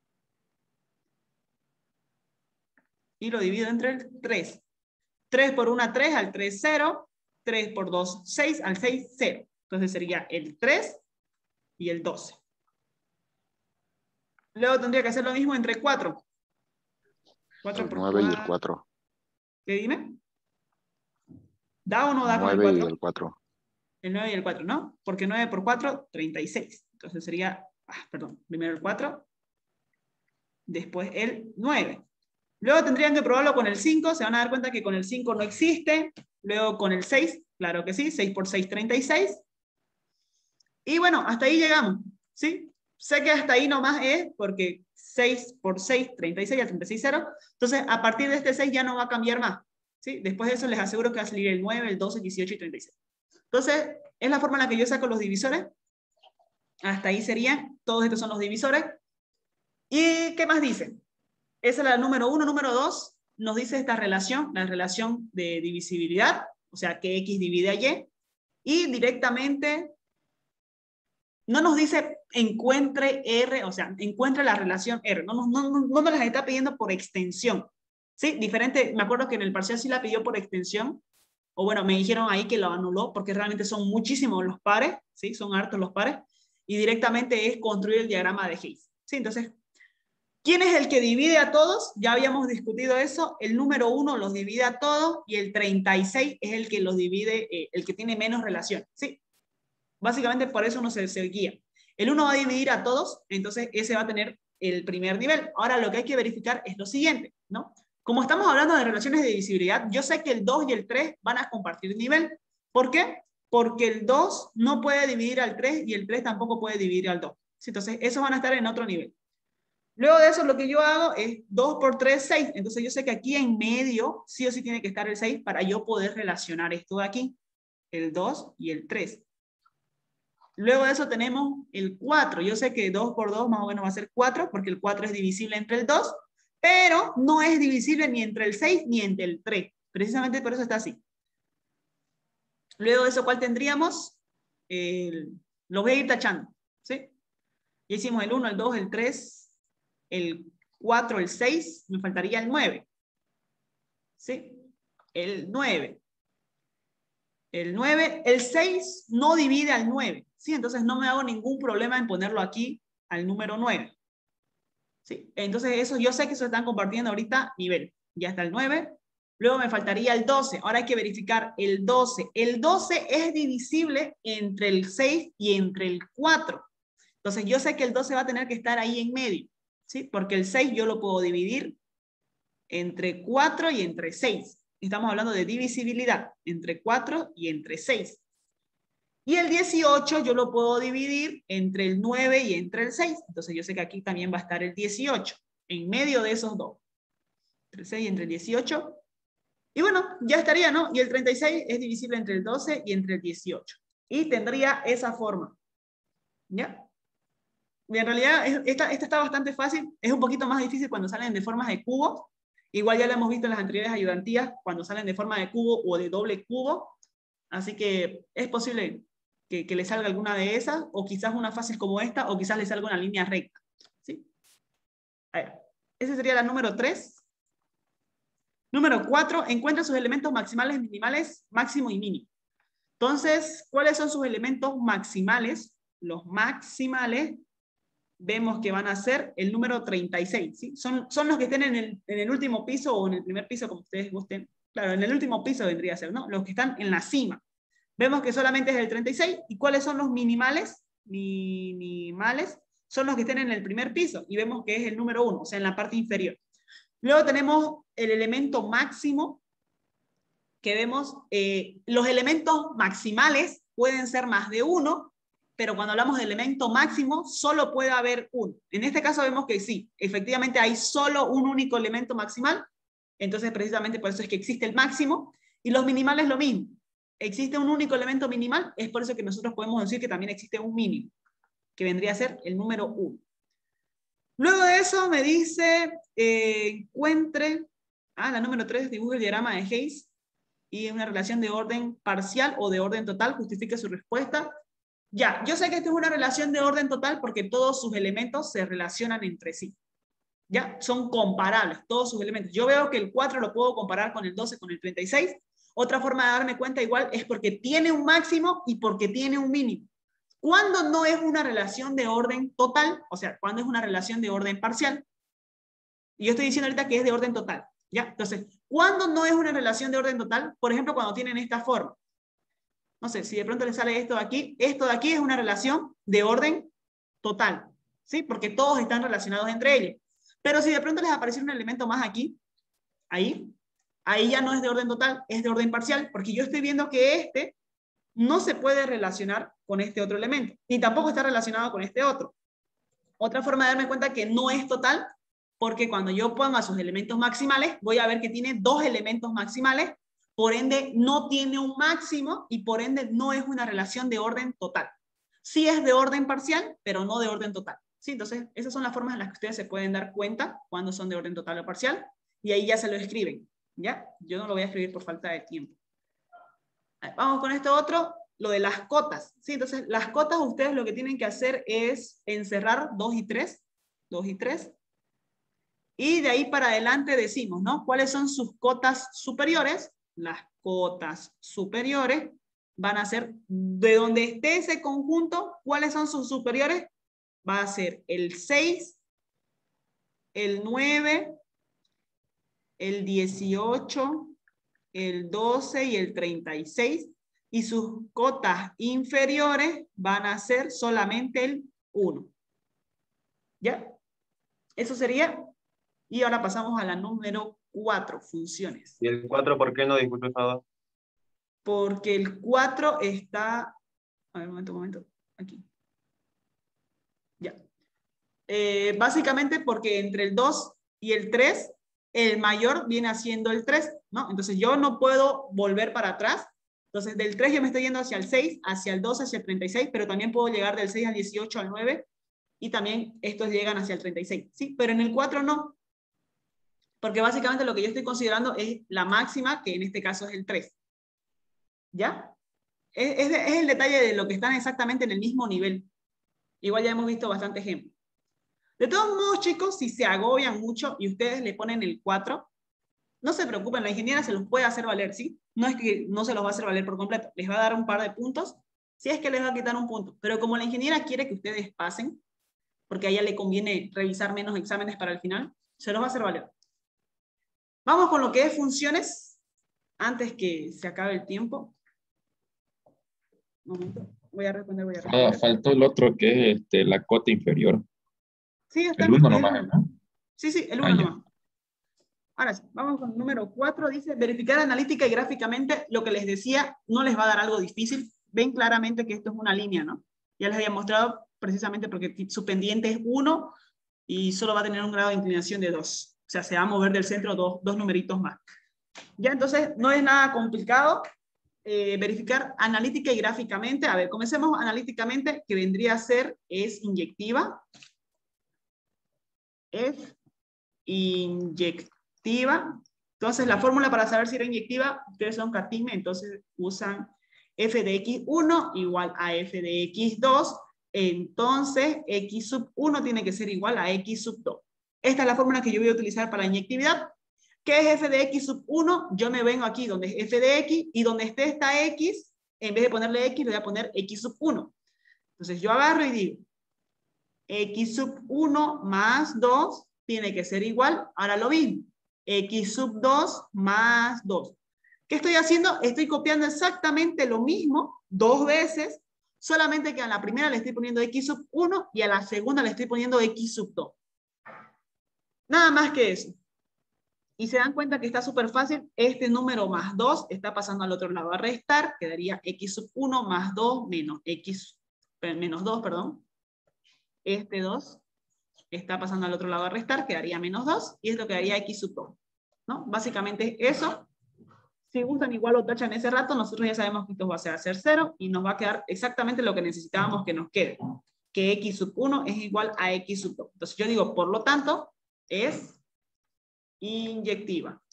[SPEAKER 1] Y lo divido entre el 3. 3 por 1, 3, al 3, 0. 3 por 2, 6, al 6, 0. Entonces sería el 3 y el 12. Luego tendría que hacer lo mismo entre 4. 4
[SPEAKER 6] el
[SPEAKER 1] por
[SPEAKER 6] 9
[SPEAKER 1] 4.
[SPEAKER 6] Y el 4.
[SPEAKER 1] ¿Qué dime? ¿Da o no da con el
[SPEAKER 6] 9
[SPEAKER 1] 4?
[SPEAKER 6] y el 4.
[SPEAKER 1] El 9 y el 4, ¿no? Porque 9 por 4, 36. Entonces sería, primero el 4, después el 9. Luego tendrían que probarlo con el 5, se van a dar cuenta que con el 5 no existe. Luego con el 6, claro que sí, 6 por 6, 36. Y bueno, hasta ahí llegamos, ¿sí? Sé que hasta ahí nomás es porque 6 por 6, 36, al 36, 0. Entonces, a partir de este 6 ya no va a cambiar más, ¿sí? Después de eso les aseguro que va a salir el 9, el 12, 18 y 36. Entonces, es la forma en la que yo saco los divisores. Hasta ahí serían, todos estos son los divisores. ¿Y qué más dicen? Esa es la número 1. Número 2, nos dice esta relación, la relación de divisibilidad, o sea, que X divide a Y, y directamente no nos dice encuentre R, o sea, encuentre la relación R. No nos las está pidiendo por extensión. ¿Sí? Diferente, me acuerdo que en el parcial sí la pidió por extensión, o bueno, me dijeron ahí que lo anuló, porque realmente son muchísimos los pares, ¿sí? Son hartos los pares, y directamente es construir el diagrama de Hayes. ¿Sí? Entonces, ¿quién es el que divide a todos? Ya habíamos discutido eso. El número 1 los divide a todos y el 36 es el que los divide, el que tiene menos relación. ¿Sí? Básicamente por eso uno se guía. El 1 va a dividir a todos, entonces ese va a tener el primer nivel. Ahora lo que hay que verificar es lo siguiente, ¿no? Como estamos hablando de relaciones de divisibilidad, yo sé que el 2 y el 3 van a compartir nivel. ¿Por qué? Porque el 2 no puede dividir al 3 y el 3 tampoco puede dividir al 2. ¿Sí? Entonces esos van a estar en otro nivel. Luego de eso lo que yo hago es 2 por 3, 6. Entonces yo sé que aquí en medio sí o sí tiene que estar el 6 para yo poder relacionar esto de aquí, el 2 y el 3. Luego de eso tenemos el 4. Yo sé que 2 por 2 más o menos va a ser 4, porque el 4 es divisible entre el 2, pero no es divisible ni entre el 6 ni entre el 3. Precisamente por eso está así. Luego de eso, ¿cuál tendríamos? Los voy a ir tachando, ¿sí? Ya hicimos el 1, el 2, el 3, el 4, el 6, me faltaría el 9. ¿Sí? El 9. El 9, el 6 no divide al 9. ¿Sí? Entonces no me hago ningún problema en ponerlo aquí al número 9. ¿Sí? Entonces eso, yo sé que se están compartiendo ahorita nivel. Ya está el 9. Luego me faltaría el 12. Ahora hay que verificar el 12. El 12 es divisible entre el 6 y entre el 4. Entonces yo sé que el 12 va a tener que estar ahí en medio. ¿Sí? Porque el 6 yo lo puedo dividir entre 4 y entre 6. Estamos hablando de divisibilidad entre 4 y entre 6. Y el 18 yo lo puedo dividir entre el 9 y entre el 6. Entonces yo sé que aquí también va a estar el 18, en medio de esos dos. Entre el 6 y entre el 18. Y bueno, ya estaría, ¿no? Y el 36 es divisible entre el 12 y entre el 18. Y tendría esa forma. ¿Ya? Y en realidad esta está bastante fácil. Es un poquito más difícil cuando salen de formas de cubo. Igual ya lo hemos visto en las anteriores ayudantías, cuando salen de forma de cubo o de doble cubo. Así que es posible que le salga alguna de esas, o quizás una fácil como esta, o quizás le salga una línea recta. ¿Sí? A ver, esa sería la número 3. Número 4, encuentra sus elementos maximales, minimales, máximo y mínimo. Entonces, ¿cuáles son sus elementos maximales? Los maximales, vemos que van a ser el número 36. ¿Sí? Son los que estén en el último piso o en el primer piso, como ustedes gusten. Claro, en el último piso vendría a ser, ¿no? Los que están en la cima. Vemos que solamente es el 36. ¿Y cuáles son los minimales? Minimales son los que estén en el primer piso. Y vemos que es el número 1, o sea, en la parte inferior. Luego tenemos el elemento máximo, que vemos, los elementos maximales pueden ser más de 1, pero cuando hablamos de elemento máximo, solo puede haber 1. En este caso vemos que sí, efectivamente hay solo un único elemento maximal, entonces precisamente por eso es que existe el máximo, y los minimales lo mismo. Existe un único elemento minimal, es por eso que nosotros podemos decir que también existe un mínimo, que vendría a ser el número 1. Luego de eso me dice, encuentre, la número 3, dibuje el diagrama de Hayes, y una relación de orden parcial o de orden total, justifique su respuesta. Ya, yo sé que esto es una relación de orden total porque todos sus elementos se relacionan entre sí. Ya, son comparables, todos sus elementos. Yo veo que el 4 lo puedo comparar con el 12, con el 36. Otra forma de darme cuenta igual es porque tiene un máximo y porque tiene un mínimo. ¿Cuándo no es una relación de orden total? O sea, ¿cuándo es una relación de orden parcial? Y yo estoy diciendo ahorita que es de orden total. ¿Ya? Entonces, ¿cuándo no es una relación de orden total? Por ejemplo, cuando tienen esta forma. No sé, si de pronto les sale esto de aquí es una relación de orden total, ¿sí? Porque todos están relacionados entre ellos. Pero si de pronto les aparece un elemento más aquí, ahí ya no es de orden total, es de orden parcial, porque yo estoy viendo que este no se puede relacionar con este otro elemento, ni tampoco está relacionado con este otro. Otra forma de darme cuenta que no es total, porque cuando yo ponga sus elementos maximales, voy a ver que tiene 2 elementos maximales, por ende no tiene un máximo y por ende no es una relación de orden total. Sí es de orden parcial, pero no de orden total. ¿Sí? Entonces, esas son las formas en las que ustedes se pueden dar cuenta cuando son de orden total o parcial, y ahí ya se lo escriben. ¿Ya? Yo no lo voy a escribir por falta de tiempo. Vamos con esto otro. lo de las cotas, ¿sí? Entonces, las cotas ustedes lo que tienen que hacer es encerrar 2 y 3, 2 y 3, y de ahí para adelante decimos, ¿no? ¿Cuáles son sus cotas superiores? Las cotas superiores van a ser, de donde esté ese conjunto, ¿cuáles son sus superiores? Va a ser el 6, el 9, el 18, el 12 y el 36, y sus cotas inferiores van a ser solamente el 1. ¿Ya? Eso sería, y ahora pasamos a la número 4, funciones.
[SPEAKER 3] ¿Y el 4 por qué no? Disculpe, Fado.
[SPEAKER 1] Porque el 4 está, a ver, un momento, aquí. Ya. Básicamente porque entre el 2 y el 3, el mayor viene haciendo el 3, ¿no? Entonces yo no puedo volver para atrás. Entonces del 3 yo me estoy yendo hacia el 6, hacia el 12, hacia el 36, pero también puedo llegar del 6 al 18, al 9, y también estos llegan hacia el 36, ¿sí? Pero en el 4 no, porque básicamente lo que yo estoy considerando es la máxima, que en este caso es el 3. ¿Ya? Es el detalle de lo que están exactamente en el mismo nivel. Igual ya hemos visto bastante ejemplos. De todos modos, chicos, si se agobian mucho y ustedes le ponen el 4, no se preocupen, la ingeniera se los puede hacer valer, ¿sí? No es que no se los va a hacer valer por completo, les va a dar un par de puntos, si es que les va a quitar un punto. Pero como la ingeniera quiere que ustedes pasen, porque a ella le conviene revisar menos exámenes para el final, se los va a hacer valer. Vamos con lo que es funciones, antes que se acabe el tiempo. Un momento, voy a responder.
[SPEAKER 5] Faltó el otro que es la cota inferior.
[SPEAKER 1] Sí, está.
[SPEAKER 5] El 1 nomás, ¿no?
[SPEAKER 1] Sí, el 1 nomás. Ahora sí, vamos con el número 4. Dice, verificar analítica y gráficamente. Lo que les decía, no les va a dar algo difícil. Ven claramente que esto es una línea, ¿no? Ya les había mostrado precisamente porque su pendiente es 1 y solo va a tener un grado de inclinación de 2. O sea, se va a mover del centro dos numeritos más. Ya, entonces, no es nada complicado. Verificar analítica y gráficamente. A ver, comencemos analíticamente, que vendría a ser, es inyectiva. Es inyectiva. Entonces, la fórmula para saber si era inyectiva, ustedes son CATIME, entonces usan f de x1 igual a f de x2, entonces x sub 1 tiene que ser igual a x sub 2. Esta es la fórmula que yo voy a utilizar para la inyectividad. ¿Qué es f de x sub 1? Yo me vengo aquí donde es f de x, y donde esté esta x, en vez de ponerle x, le voy a poner x sub 1. Entonces yo agarro y digo, x sub 1 más 2 tiene que ser igual, ahora lo mismo, x sub 2 más 2. ¿Qué estoy haciendo? Estoy copiando exactamente lo mismo 2 veces, solamente que a la primera le estoy poniendo x sub 1 y a la segunda le estoy poniendo x sub 2. Nada más que eso. Y se dan cuenta que está súper fácil, este número más 2 está pasando al otro lado a restar, quedaría x sub 1 más 2 menos x menos 2, perdón. Este 2 está pasando al otro lado a restar, quedaría menos 2, y esto quedaría x sub 2, ¿no? Básicamente eso. Si gustan, igual lo tachan ese rato, nosotros ya sabemos que esto va a ser 0, y nos va a quedar exactamente lo que necesitábamos que nos quede, que x sub 1 es igual a x sub 2. Entonces yo digo, por lo tanto, es inyectiva.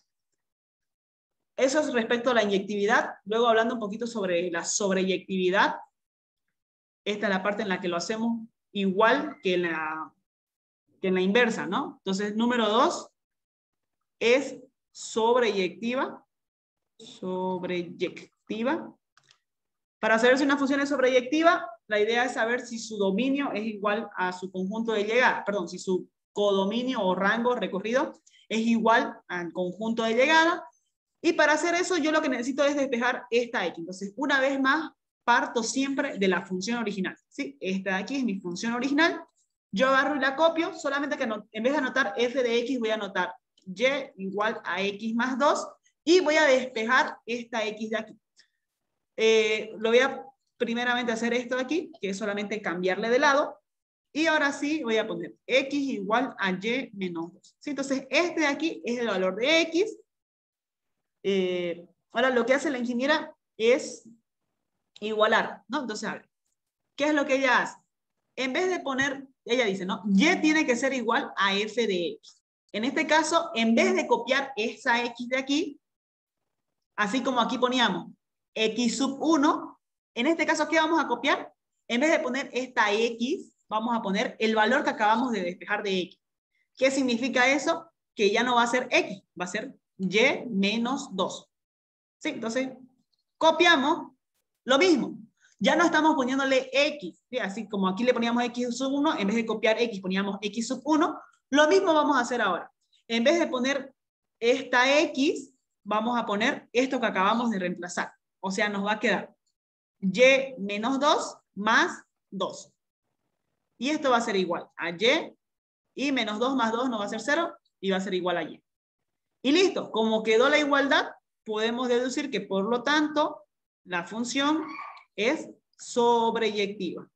[SPEAKER 1] Eso es respecto a la inyectividad. Luego, hablando un poquito sobre la sobreyectividad, esta es la parte en la que lo hacemos igual que en la inversa, ¿no? Entonces, número 2 es sobreyectiva. Sobreyectiva. Para saber si una función es sobreyectiva, la idea es saber si su dominio es igual a su conjunto de llegada, perdón, si su codominio o rango recorrido es igual al conjunto de llegada. Y para hacer eso, yo lo que necesito es despejar esta x. Entonces, una vez más, parto siempre de la función original, ¿sí? Esta de aquí es mi función original. Yo agarro y la copio, solamente que en vez de anotar f de x, voy a anotar y igual a x más 2, y voy a despejar esta x de aquí. Lo voy a primeramente hacer esto de aquí, que es solamente cambiarle de lado, y ahora sí voy a poner x igual a y menos 2. ¿Sí? Entonces, este de aquí es el valor de x. Ahora lo que hace la ingeniera es igualar, ¿no? Entonces, a ver, ¿qué es lo que ella hace? En vez de poner, ella dice, ¿no? Y tiene que ser igual a f de x. En este caso, en vez de copiar esa x de aquí, así como aquí poníamos x sub 1, En este caso, ¿qué vamos a copiar? En vez de poner esta X, vamos a poner el valor que acabamos de despejar de X. ¿Qué significa eso? Que ya no va a ser X, va a ser Y menos 2. ¿Sí? Entonces, copiamos lo mismo. Ya no estamos poniéndole X. ¿Sí? Así como aquí le poníamos X sub 1, en vez de copiar X poníamos X sub 1. Lo mismo vamos a hacer ahora. En vez de poner esta X, vamos a poner esto que acabamos de reemplazar. O sea, nos va a quedar Y menos 2 más 2. Y esto va a ser igual a Y menos 2 más 2 no va a ser 0 y va a ser igual a Y. Y listo, como quedó la igualdad, podemos deducir que por lo tanto la función es sobreyectiva.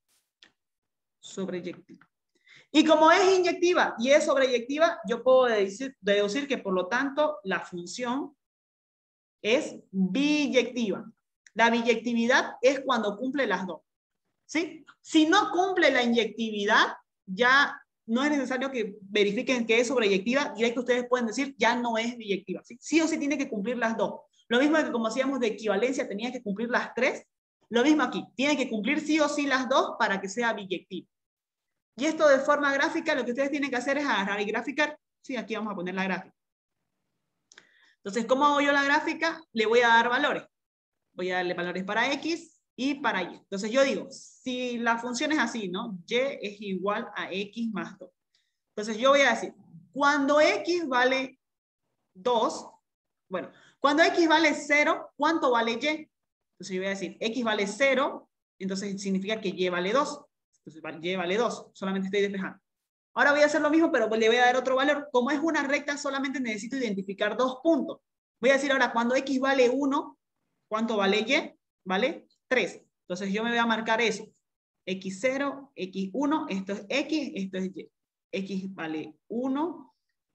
[SPEAKER 1] Sobreyectiva. Y como es inyectiva y es sobreyectiva, yo puedo deducir que por lo tanto la función es biyectiva. La biyectividad es cuando cumple las dos. ¿Sí? Si no cumple la inyectividad, ya no es necesario que verifiquen que es sobreyectiva, y ahí que ustedes pueden decir ya no es biyectiva. ¿Sí? Sí o sí tiene que cumplir las dos. Lo mismo que como hacíamos de equivalencia, tenía que cumplir las tres. Lo mismo aquí, tiene que cumplir sí o sí las dos para que sea biyectiva. Y esto de forma gráfica, lo que ustedes tienen que hacer es agarrar y graficar. Sí, aquí vamos a poner la gráfica. Entonces, ¿cómo hago yo la gráfica? Le voy a dar valores. Voy a darle valores para X y para Y. Entonces yo digo, si la función es así, ¿no? Y es igual a X más 2. Entonces yo voy a decir, cuando X vale 2, bueno, cuando X vale 0, ¿cuánto vale Y? Entonces yo voy a decir, X vale 0, entonces significa que Y vale 2. Entonces Y vale 2, solamente estoy despejando. Ahora voy a hacer lo mismo, pero le voy a dar otro valor. Como es una recta, solamente necesito identificar 2 puntos. Voy a decir ahora, cuando X vale 1, ¿cuánto vale Y? Vale 3. Entonces yo me voy a marcar eso. X0, X1, esto es X, esto es Y. X vale 1,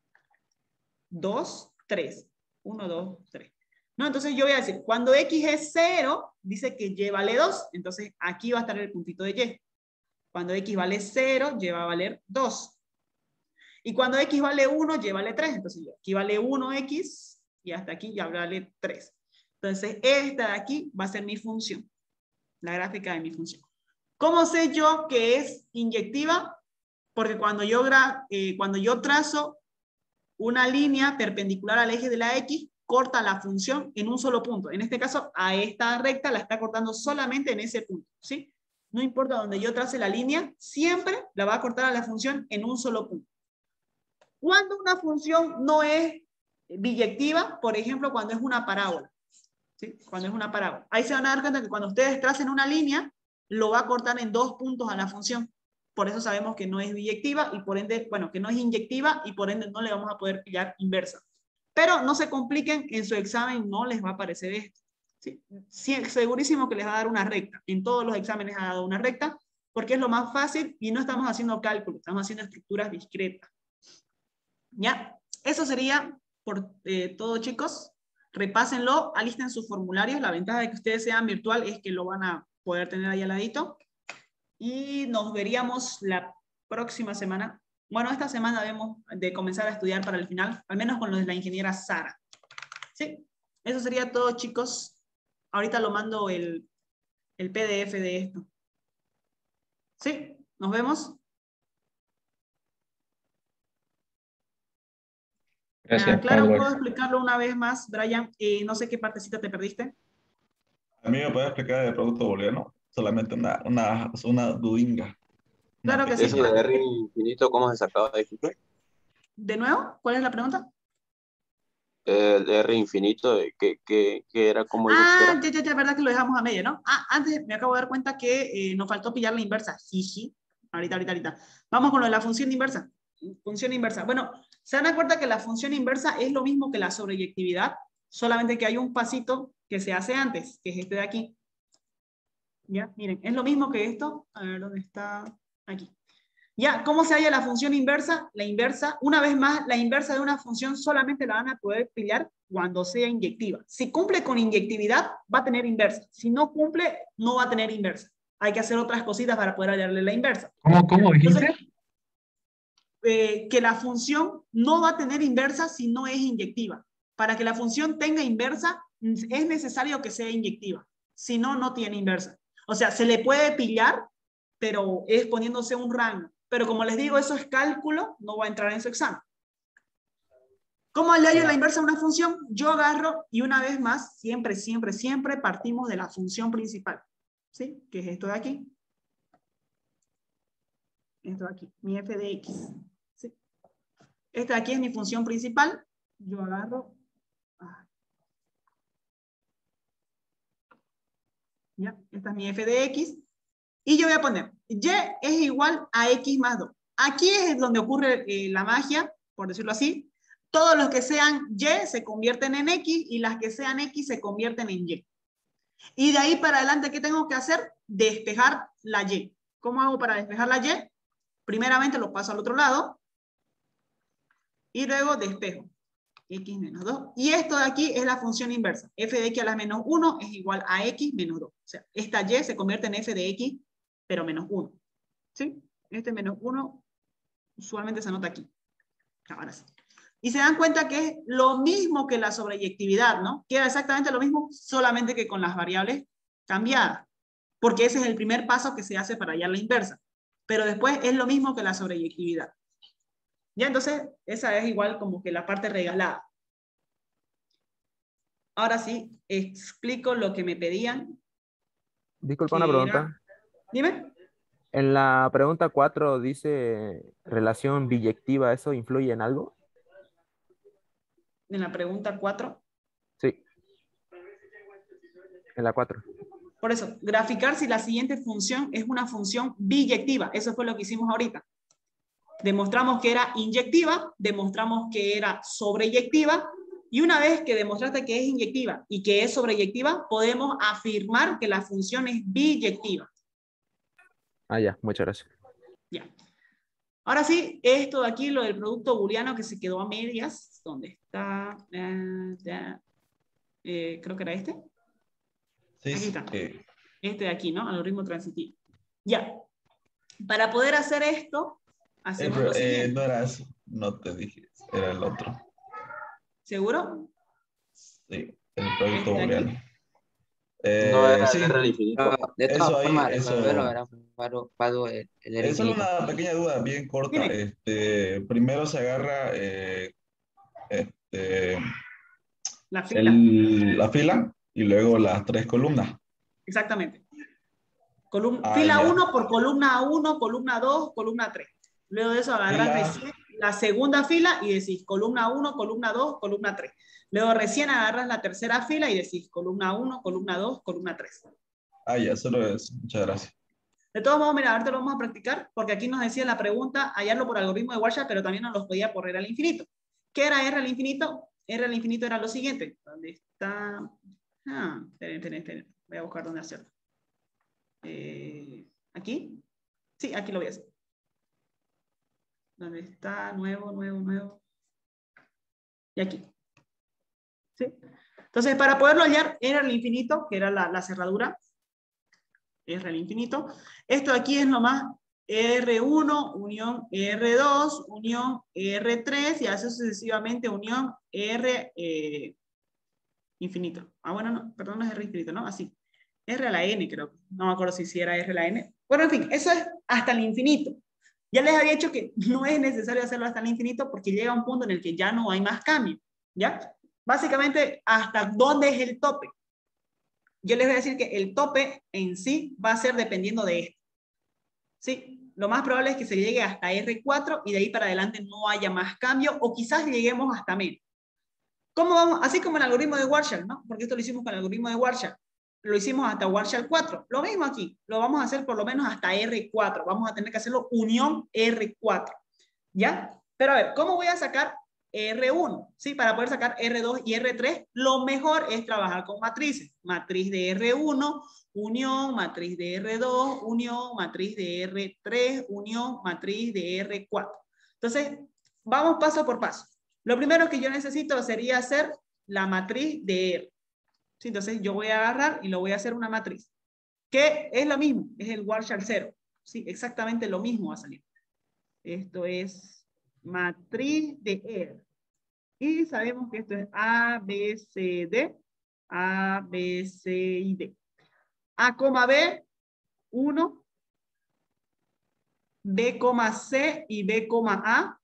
[SPEAKER 1] 2, 3. 1, 2, 3. No, entonces yo voy a decir, cuando X es 0, dice que Y vale 2. Entonces aquí va a estar el puntito de Y. Cuando X vale 0, Y va a valer 2. Y cuando X vale 1, Y vale 3. Entonces aquí vale 1X y hasta aquí ya vale 3. Entonces esta de aquí va a ser mi función. La gráfica de mi función. ¿Cómo sé yo que es inyectiva? Porque cuando yo trazo una línea perpendicular al eje de la X, corta la función en un solo punto. En este caso, a esta recta la está cortando solamente en ese punto. ¿Sí? No importa donde yo trace la línea, siempre la va a cortar a la función en un solo punto. Cuando una función no es biyectiva, por ejemplo, cuando es una parábola. ¿Sí? Cuando es una parábola. Ahí se van a dar cuenta que cuando ustedes tracen una línea, lo va a cortar en 2 puntos a la función. Por eso sabemos que no es biyectiva y por ende, bueno, que no es inyectiva y por ende no le vamos a poder pillar inversa. Pero no se compliquen, en su examen no les va a aparecer esto. ¿Sí? Segurísimo que les va a dar una recta. En todos los exámenes ha dado una recta porque es lo más fácil y no estamos haciendo cálculos, estamos haciendo estructuras discretas. ¿Ya? Eso sería por todo, chicos. Repásenlo, alisten sus formularios. La ventaja de que ustedes sean virtual es que lo van a poder tener ahí al ladito. Y nos veríamos la próxima semana. Bueno, esta semana debemos de comenzar a estudiar para el final, al menos con los de la ingeniera Sara. ¿Sí? Eso sería todo, chicos. Ahorita lo mando el PDF de esto. ¿Sí? ¿Nos vemos?
[SPEAKER 5] Gracias,
[SPEAKER 1] claro,
[SPEAKER 5] Pablo.
[SPEAKER 1] puedo explicarlo una vez más, Brian. No sé qué partecita te perdiste.
[SPEAKER 4] A mí me puede explicar el producto booleano, solamente una dudinga.
[SPEAKER 1] Claro que sí.
[SPEAKER 3] Eso de R infinito, ¿cómo se sacaba de ejemplo?
[SPEAKER 1] ¿De nuevo? ¿Cuál es la pregunta?
[SPEAKER 3] El R infinito, que era como dijo que era.
[SPEAKER 1] Ya, verdad que lo dejamos a medio, ¿no? Antes me acabo de dar cuenta que nos faltó pillar la inversa. Jiji. Ahorita. Vamos con lo de la función inversa. Función inversa. Bueno, se dan cuenta que la función inversa es lo mismo que la sobreyectividad, solamente que hay un pasito que se hace antes, que es este de aquí. Ya, miren, es lo mismo que esto. A ver, ¿dónde está? Aquí. Ya, ¿cómo se halla la función inversa? La inversa, una vez más, la inversa de una función solamente la van a poder pillar cuando sea inyectiva. Si cumple con inyectividad, va a tener inversa. Si no cumple, no va a tener inversa. Hay que hacer otras cositas para poder hallarle la inversa.
[SPEAKER 5] ¿Cómo dijiste?
[SPEAKER 1] Entonces, que la función no va a tener inversa si no es inyectiva. Para que la función tenga inversa, es necesario que sea inyectiva. Si no, no tiene inversa. O sea, se le puede pillar, pero es poniéndose un rango. Pero como les digo, eso es cálculo, no va a entrar en su examen. ¿Cómo le hallo la inversa a una función? Yo agarro y una vez más, siempre, siempre, siempre partimos de la función principal. ¿Sí? Que es esto de aquí. Esto de aquí, mi f de x. ¿Sí? Esta de aquí es mi función principal. Yo agarro. ¿Ya? Esta es mi f de x. Y yo voy a poner y es igual a x más 2. Aquí es donde ocurre la magia, por decirlo así. Todos los que sean y se convierten en x y las que sean x se convierten en y. Y de ahí para adelante, ¿qué tengo que hacer? Despejar la y. ¿Cómo hago para despejar la y? Primeramente lo paso al otro lado y luego despejo x menos 2. Y esto de aquí es la función inversa. F de x a la menos 1 es igual a x menos 2. O sea, esta y se convierte en f de x, pero menos 1. ¿Sí? Este menos 1 usualmente se anota aquí. Ahora sí. Y se dan cuenta que es lo mismo que la sobreyectividad, ¿no? Queda exactamente lo mismo, solamente que con las variables cambiadas. Porque ese es el primer paso que se hace para hallar la inversa. Pero después es lo mismo que la sobreyectividad. Ya, entonces, esa es igual como que la parte regalada. Ahora sí, explico lo que me pedían.
[SPEAKER 6] Disculpa una pregunta.
[SPEAKER 1] Dime.
[SPEAKER 6] En la pregunta 4 dice relación biyectiva, ¿eso influye en algo?
[SPEAKER 1] En la pregunta 4.
[SPEAKER 6] Sí. En la 4.
[SPEAKER 1] Por eso, graficar si la siguiente función es una función biyectiva. Eso fue lo que hicimos ahorita. Demostramos que era inyectiva, demostramos que era sobreyectiva, y una vez que demostraste que es inyectiva y que es sobreyectiva, podemos afirmar que la función es biyectiva.
[SPEAKER 6] Ah, ya, muchas gracias.
[SPEAKER 1] Ya. Ahora sí, esto de aquí, lo del producto booleano que se quedó a medias. ¿Dónde está? Creo que era este.
[SPEAKER 4] Sí,
[SPEAKER 1] aquí está.
[SPEAKER 4] sí.
[SPEAKER 1] Este de aquí, ¿no? Algoritmo transitivo. Ya. Para poder hacer esto, hacemos lo siguiente.
[SPEAKER 4] No era eso, no te dije, era el otro.
[SPEAKER 1] ¿Seguro?
[SPEAKER 4] Sí, el producto
[SPEAKER 1] Este de aquí.
[SPEAKER 4] booleano.
[SPEAKER 3] No era
[SPEAKER 4] Sí,
[SPEAKER 3] el R al infinito.
[SPEAKER 2] De
[SPEAKER 4] eso
[SPEAKER 2] todas
[SPEAKER 4] ahí,
[SPEAKER 2] formas,
[SPEAKER 4] eso.
[SPEAKER 2] resolverlo era Pablo, el
[SPEAKER 4] Es solo
[SPEAKER 2] infinito.
[SPEAKER 4] una pequeña duda bien corta.
[SPEAKER 1] Dime.
[SPEAKER 4] Primero se agarra
[SPEAKER 1] La fila.
[SPEAKER 4] la fila y luego las 3 columnas.
[SPEAKER 1] Exactamente.
[SPEAKER 4] Ah,
[SPEAKER 1] Fila
[SPEAKER 4] ya.
[SPEAKER 1] 1 por columna 1, columna 2, columna 3. Luego de eso agarras
[SPEAKER 4] Fila,
[SPEAKER 1] recién la segunda fila y decís columna 1, columna 2, columna 3. Luego recién agarras la tercera fila y decís columna 1, columna 2, columna 3.
[SPEAKER 4] ya, solo eso. Muchas gracias.
[SPEAKER 1] De todos modos, mira, ahorita lo vamos a practicar porque aquí nos decía la pregunta hallarlo por algoritmo de Warshall, pero también nos los podía por R al infinito. ¿Qué era R al infinito? R al infinito era lo siguiente. ¿Dónde está? Esperen. Voy a buscar dónde hacerlo. ¿Aquí? Sí, aquí lo voy a hacer. ¿Dónde está? Nuevo. Y aquí. ¿Sí? Entonces, para poderlo hallar, R al infinito, que era la cerradura, R al infinito. Esto de aquí es nomás R1 unión R2 unión R3 y así sucesivamente unión R infinito. Bueno, no, perdón, no es R infinito, ¿no? Así. R a la N, creo. No me acuerdo si era R a la N. Bueno, en fin, eso es hasta el infinito. Ya les había dicho que no es necesario hacerlo hasta el infinito porque llega un punto en el que ya no hay más cambio. ¿Ya? Básicamente, ¿hasta dónde es el tope? Yo les voy a decir que el tope en sí va a ser dependiendo de esto. ¿Sí? Lo más probable es que se llegue hasta R4 y de ahí para adelante no haya más cambio o quizás lleguemos hasta menos. ¿Cómo vamos? Así como el algoritmo de Warshall, ¿no? Porque esto lo hicimos con el algoritmo de Warshall. Lo hicimos hasta Warshall 4. Lo mismo aquí. Lo vamos a hacer por lo menos hasta R4. Vamos a tener que hacerlo unión R4. ¿Ya? Pero a ver, ¿cómo voy a sacar R1? ¿Sí? Para poder sacar R2 y R3, lo mejor es trabajar con matrices. Matriz de R1, unión, matriz de R2, unión, matriz de R3, unión, matriz de R4. Entonces, vamos paso por paso. Lo primero que yo necesito sería hacer la matriz de R. ¿Sí? Entonces, yo voy a agarrar y lo voy a hacer una matriz. Que es lo mismo, es el Warshall 0. ¿Sí? Exactamente lo mismo va a salir. Esto es matriz de R. Y sabemos que esto es A, B, C, D. A, B, C y D. A, B 1, B, C y B, A.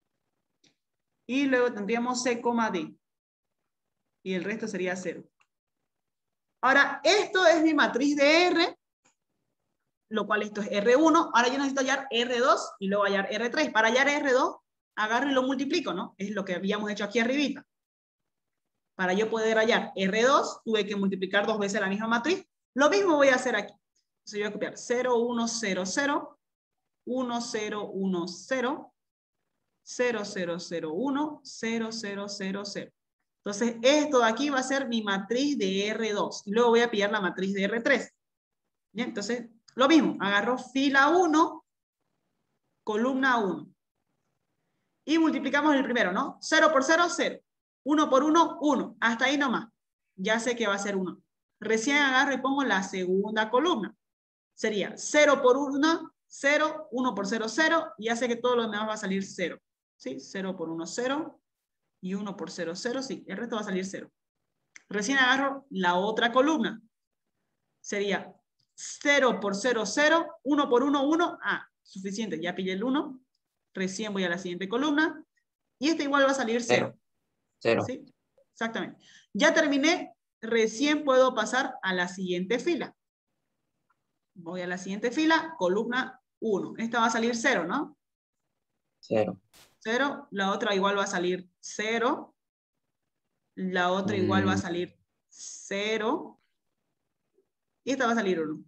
[SPEAKER 1] Y luego tendríamos C, D. Y el resto sería 0. Ahora, esto es mi matriz de R, lo cual esto es R1. Ahora yo necesito hallar R2 y luego hallar R3. Para hallar R2, agarro y lo multiplico, ¿no? Es lo que habíamos hecho aquí arribita. Para yo poder hallar R2, tuve que multiplicar 2 veces la misma matriz. Lo mismo voy a hacer aquí. Entonces yo voy a copiar 0, 1, 0, 0, 1, 0, 1, 0, 0, 0, 0, 1, 0, 0, 0, 0. Entonces esto de aquí va a ser mi matriz de R2. Y luego voy a pillar la matriz de R3. Bien, entonces lo mismo. Agarro fila 1, columna 1. Y multiplicamos el primero, ¿no? 0 por 0, 0. 1 por 1, 1. Hasta ahí nomás. Ya sé que va a ser 1. Recién agarro y pongo la segunda columna. Sería 0 por 1, 0. 1 por 0, 0. Y ya sé que todo lo demás va a salir 0. ¿Sí? 0 por 1, 0. Y 1 por 0, 0. Sí, el resto va a salir 0. Recién agarro la otra columna. Sería 0 por 0, 0. 1 por 1, 1. Ah, suficiente. Ya pillé el 1. Recién voy a la siguiente columna. Y esta igual va a salir 0.
[SPEAKER 2] 0.
[SPEAKER 1] ¿Sí? Exactamente. Ya terminé. Recién puedo pasar a la siguiente fila. Voy a la siguiente fila. Columna 1. Esta va a salir 0, ¿no?
[SPEAKER 2] 0.
[SPEAKER 1] 0. La otra igual va a salir 0. La otra igual va a salir 0. Y esta va a salir 1.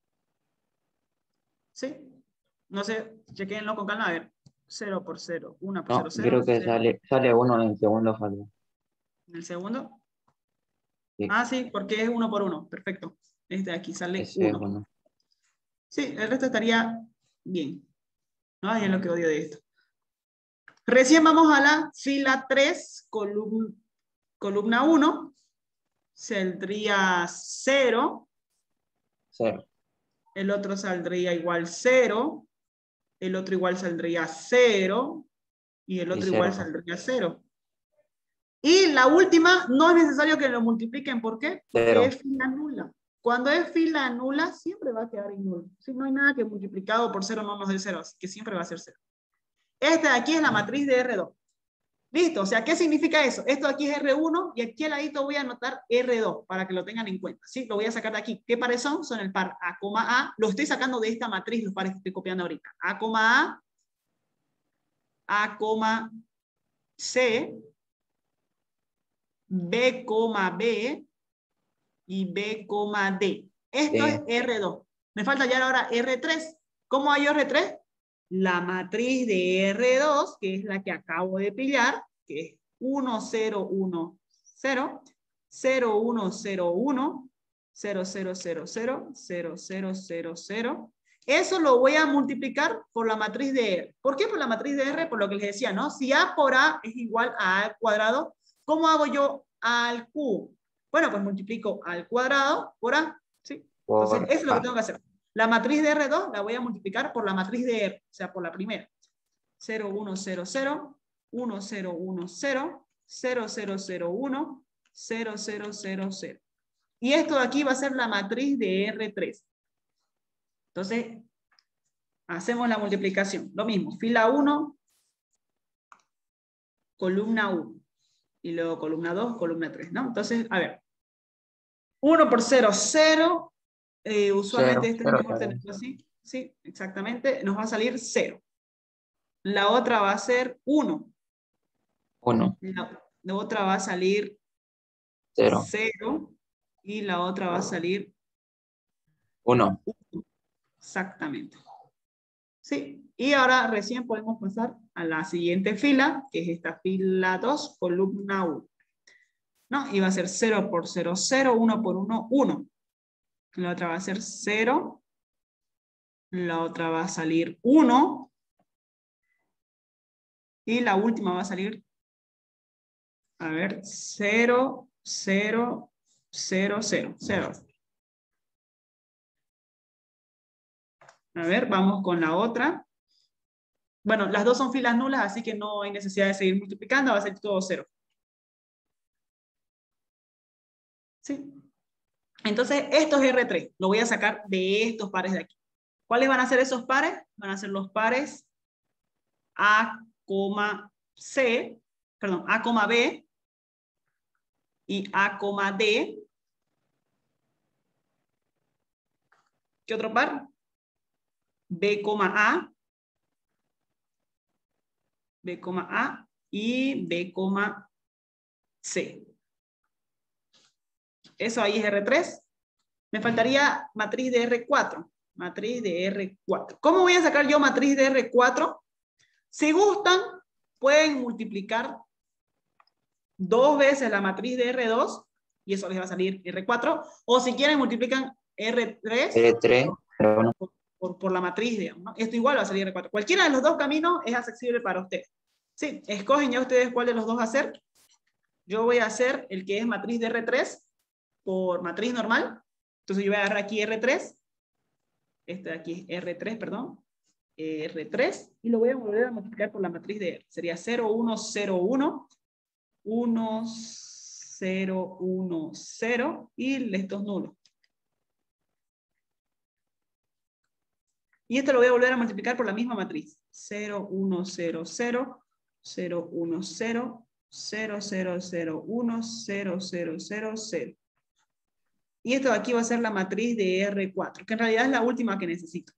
[SPEAKER 1] ¿Sí? No sé, chequenlo con calma. A ver. 0 por 0. 1 por 0, 0.
[SPEAKER 2] Creo que
[SPEAKER 1] 0.
[SPEAKER 2] sale 1 en el segundo fallo.
[SPEAKER 1] ¿En el segundo?
[SPEAKER 2] Sí.
[SPEAKER 1] Ah, sí, porque es 1 por 1. Perfecto. Este de aquí sale
[SPEAKER 2] Ese es
[SPEAKER 1] 1.
[SPEAKER 2] uno.
[SPEAKER 1] Sí, el resto estaría bien. Ay, es lo que odio de esto. Recién vamos a la fila 3, columna 1. Saldría 0.
[SPEAKER 2] 0.
[SPEAKER 1] El otro saldría igual 0. El otro igual saldría 0. Y el otro igual saldría 0. Y la última, no es necesario que lo multipliquen. ¿Por qué? Porque
[SPEAKER 2] 0.
[SPEAKER 1] es fila nula. Cuando es fila nula, siempre va a quedar en nulo. Si no hay nada que multiplicado por 0 no nos dé 0, así que siempre va a ser 0. Esta de aquí es la matriz de R2. Listo, o sea, ¿qué significa eso? Esto de aquí es R1 y aquí al ladito voy a anotar R2 para que lo tengan en cuenta. ¿Sí? Lo voy a sacar de aquí. ¿Qué pares son? Son el par A, A. Lo estoy sacando de esta matriz, los pares que estoy copiando ahorita. A, A, C, B, B y B, D. Esto es R2. Me falta ya ahora R3. ¿Cómo hay R3? La matriz de R2, que es la que acabo de pillar, que es 1, 0, 1, 0, 0, 1, 0, 1, 0, 0, 0, 0, 0, 0, 0, 0. Eso lo voy a multiplicar por la matriz de R. ¿Por qué por la matriz de R? Por lo que les decía, ¿no? Si A por A es igual a A al cuadrado, ¿cómo hago yo A al cubo? Bueno, pues multiplico al cuadrado por A, ¿sí? Entonces, eso es lo que tengo que hacer. La matriz de R2 la voy a multiplicar por la matriz de R, o sea, por la primera. 0, 1, 0, 0, 1, 0, 1, 0, 0, 0, 0, 1, 0, 0, 0, 0. Y esto de aquí va a ser la matriz de R3. Entonces, hacemos la multiplicación. Lo mismo, fila 1, columna 1. Y luego columna 2, columna 3, ¿no? Entonces, a ver. 1 por 0, 0. Usualmente este es mejor tenerlo así. Sí, exactamente. Nos va a salir 0. La otra va a ser 1.
[SPEAKER 2] 1.
[SPEAKER 1] La otra va a salir
[SPEAKER 2] 0.
[SPEAKER 1] 0. Y la otra va a salir
[SPEAKER 2] 1.
[SPEAKER 1] Exactamente. Sí. Y ahora recién podemos pasar a la siguiente fila, que es esta fila 2, columna 1. ¿No? Y va a ser 0 por 0, 0, 1 por 1, 1. La otra va a ser 0. La otra va a salir 1. Y la última va a salir, a ver, 0, 0, 0, 0, 0. A ver, vamos con la otra. Bueno, las dos son filas nulas, así que no hay necesidad de seguir multiplicando, va a ser todo 0. ¿Sí? Entonces, esto es R3. Lo voy a sacar de estos pares de aquí. ¿Cuáles van a ser esos pares? Van a ser los pares A, C, perdón, A, B y A, D. ¿Qué otro par? B, A, B, A y B, C. Eso ahí es R3. Me faltaría matriz de R4. Matriz de R4. ¿Cómo voy a sacar yo matriz de R4? Si gustan, pueden multiplicar 2 veces la matriz de R2 y eso les va a salir R4. O si quieren, multiplican R3 por la matriz, digamos, ¿no? Esto igual va a salir R4. Cualquiera de los dos caminos es accesible para ustedes. Sí, escogen ya ustedes cuál de los dos hacer. Yo voy a hacer el que es matriz de R3 por matriz normal. Entonces yo voy a agarrar aquí R3. Este de aquí es R3, perdón. R3. Y lo voy a volver a multiplicar por la matriz de R. Sería 0, 1, 0, 1. 1, 0, 1, 0. Y estos nulos. Y esto lo voy a volver a multiplicar por la misma matriz. 0, 1, 0, 0. 0, 1, 0. 0, 0, 0, 1, 0, 0, 0, 0. Y esto de aquí va a ser la matriz de R4, que en realidad es la última que necesito.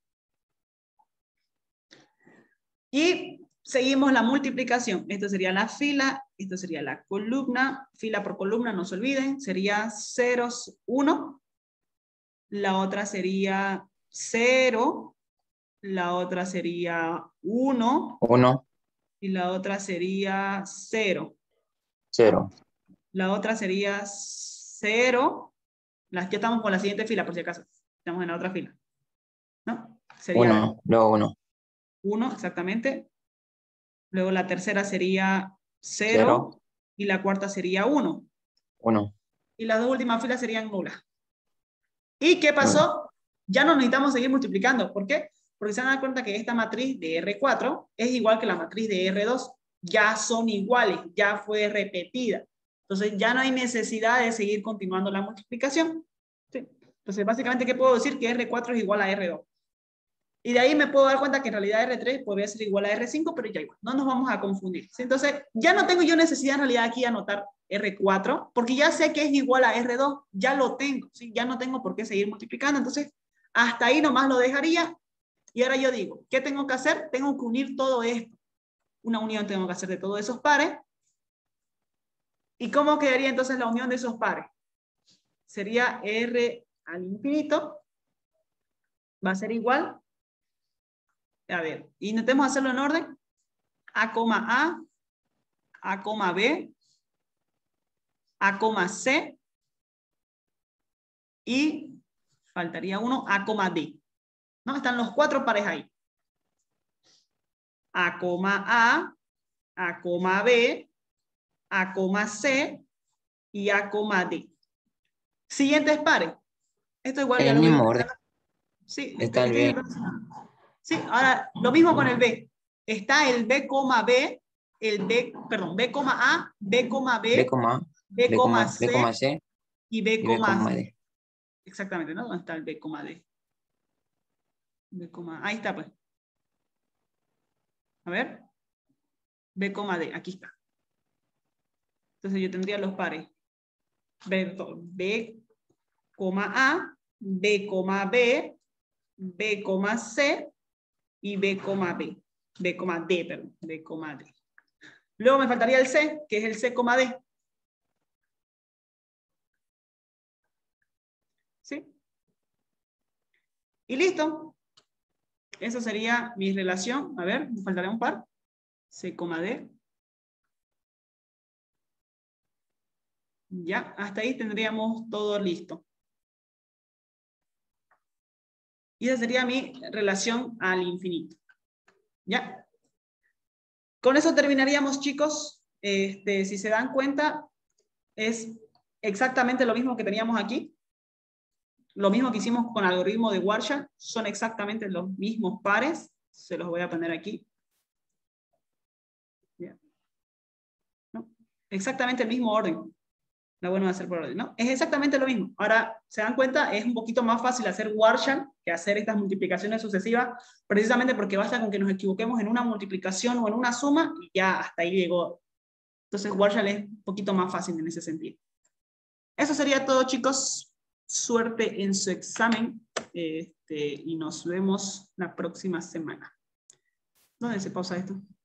[SPEAKER 1] Y seguimos la multiplicación. Esto sería la fila, esto sería la columna. Fila por columna, no se olviden. Sería 0, 1. La otra sería 0. La otra sería 1.
[SPEAKER 2] 1.
[SPEAKER 1] Y la otra sería 0.
[SPEAKER 2] 0.
[SPEAKER 1] La otra sería 0. Ya estamos con la siguiente fila, por si acaso. Estamos en la otra fila. ¿No? Sería
[SPEAKER 2] 1, luego 1.
[SPEAKER 1] 1, exactamente. Luego la tercera sería 0. Y la cuarta sería 1.
[SPEAKER 2] 1.
[SPEAKER 1] Y las dos últimas filas serían nulas. ¿Y qué pasó? Ya no necesitamos seguir multiplicando. ¿Por qué? Porque se van a dar cuenta que esta matriz de R4 es igual que la matriz de R2. Ya son iguales, ya fue repetida. Entonces ya no hay necesidad de seguir continuando la multiplicación. ¿Sí? Entonces básicamente, ¿qué puedo decir? Que R4 es igual a R2. Y de ahí me puedo dar cuenta que en realidad R3 podría ser igual a R5, pero ya igual, no nos vamos a confundir. ¿Sí? Entonces ya no tengo yo necesidad en realidad aquí de anotar R4, porque ya sé que es igual a R2, ya lo tengo, ¿sí? Ya no tengo por qué seguir multiplicando. Entonces hasta ahí nomás lo dejaría. Y ahora yo digo, ¿qué tengo que hacer? Tengo que unir todo esto. Una unión tengo que hacer de todos esos pares. ¿Y cómo quedaría entonces la unión de esos pares? Sería R al infinito. Va a ser igual. A ver, intentemos hacerlo en orden. A, B, A, C. Y faltaría uno, A, D. ¿No? Están los 4 pares ahí. A, B, A, C y A, D. Siguientes pares. Esto igual
[SPEAKER 2] En
[SPEAKER 1] ya
[SPEAKER 2] el
[SPEAKER 1] lo
[SPEAKER 2] mismo
[SPEAKER 1] vimos.
[SPEAKER 2] orden.
[SPEAKER 1] Sí,
[SPEAKER 2] Está el B.
[SPEAKER 1] Sí, ahora lo mismo con el B. Está el B, B, el B, perdón, B, A, B, B,
[SPEAKER 2] B,
[SPEAKER 1] C,
[SPEAKER 2] C
[SPEAKER 1] y B,
[SPEAKER 2] y B, D.
[SPEAKER 1] Exactamente, ¿no? ¿Dónde está el B, D? Ahí está, pues. A ver. B, D, aquí está. Entonces yo tendría los pares. B, A, B, B, B, C y B, D. B, perdón. B, D. Luego me faltaría el C, que es el C, D. ¿Sí? Y listo. Esa sería mi relación. A ver, me faltaría un par. C, D. Ya, hasta ahí tendríamos todo listo. Y esa sería mi relación al infinito. ¿Ya? Con eso terminaríamos, chicos. Si se dan cuenta, es exactamente lo mismo que teníamos aquí. Lo mismo que hicimos con el algoritmo de Warshak. Son exactamente los mismos pares. Se los voy a poner aquí. ¿Ya? ¿No? Exactamente el mismo orden. La bueno de hacer por orden, ¿no? Es exactamente lo mismo. Ahora, ¿se dan cuenta? Es un poquito más fácil hacer Warshall que hacer estas multiplicaciones sucesivas, precisamente porque basta con que nos equivoquemos en una multiplicación o en una suma y ya hasta ahí llegó. Entonces, Warshall es un poquito más fácil en ese sentido. Eso sería todo, chicos. Suerte en su examen y nos vemos la próxima semana. ¿Dónde se pausa esto?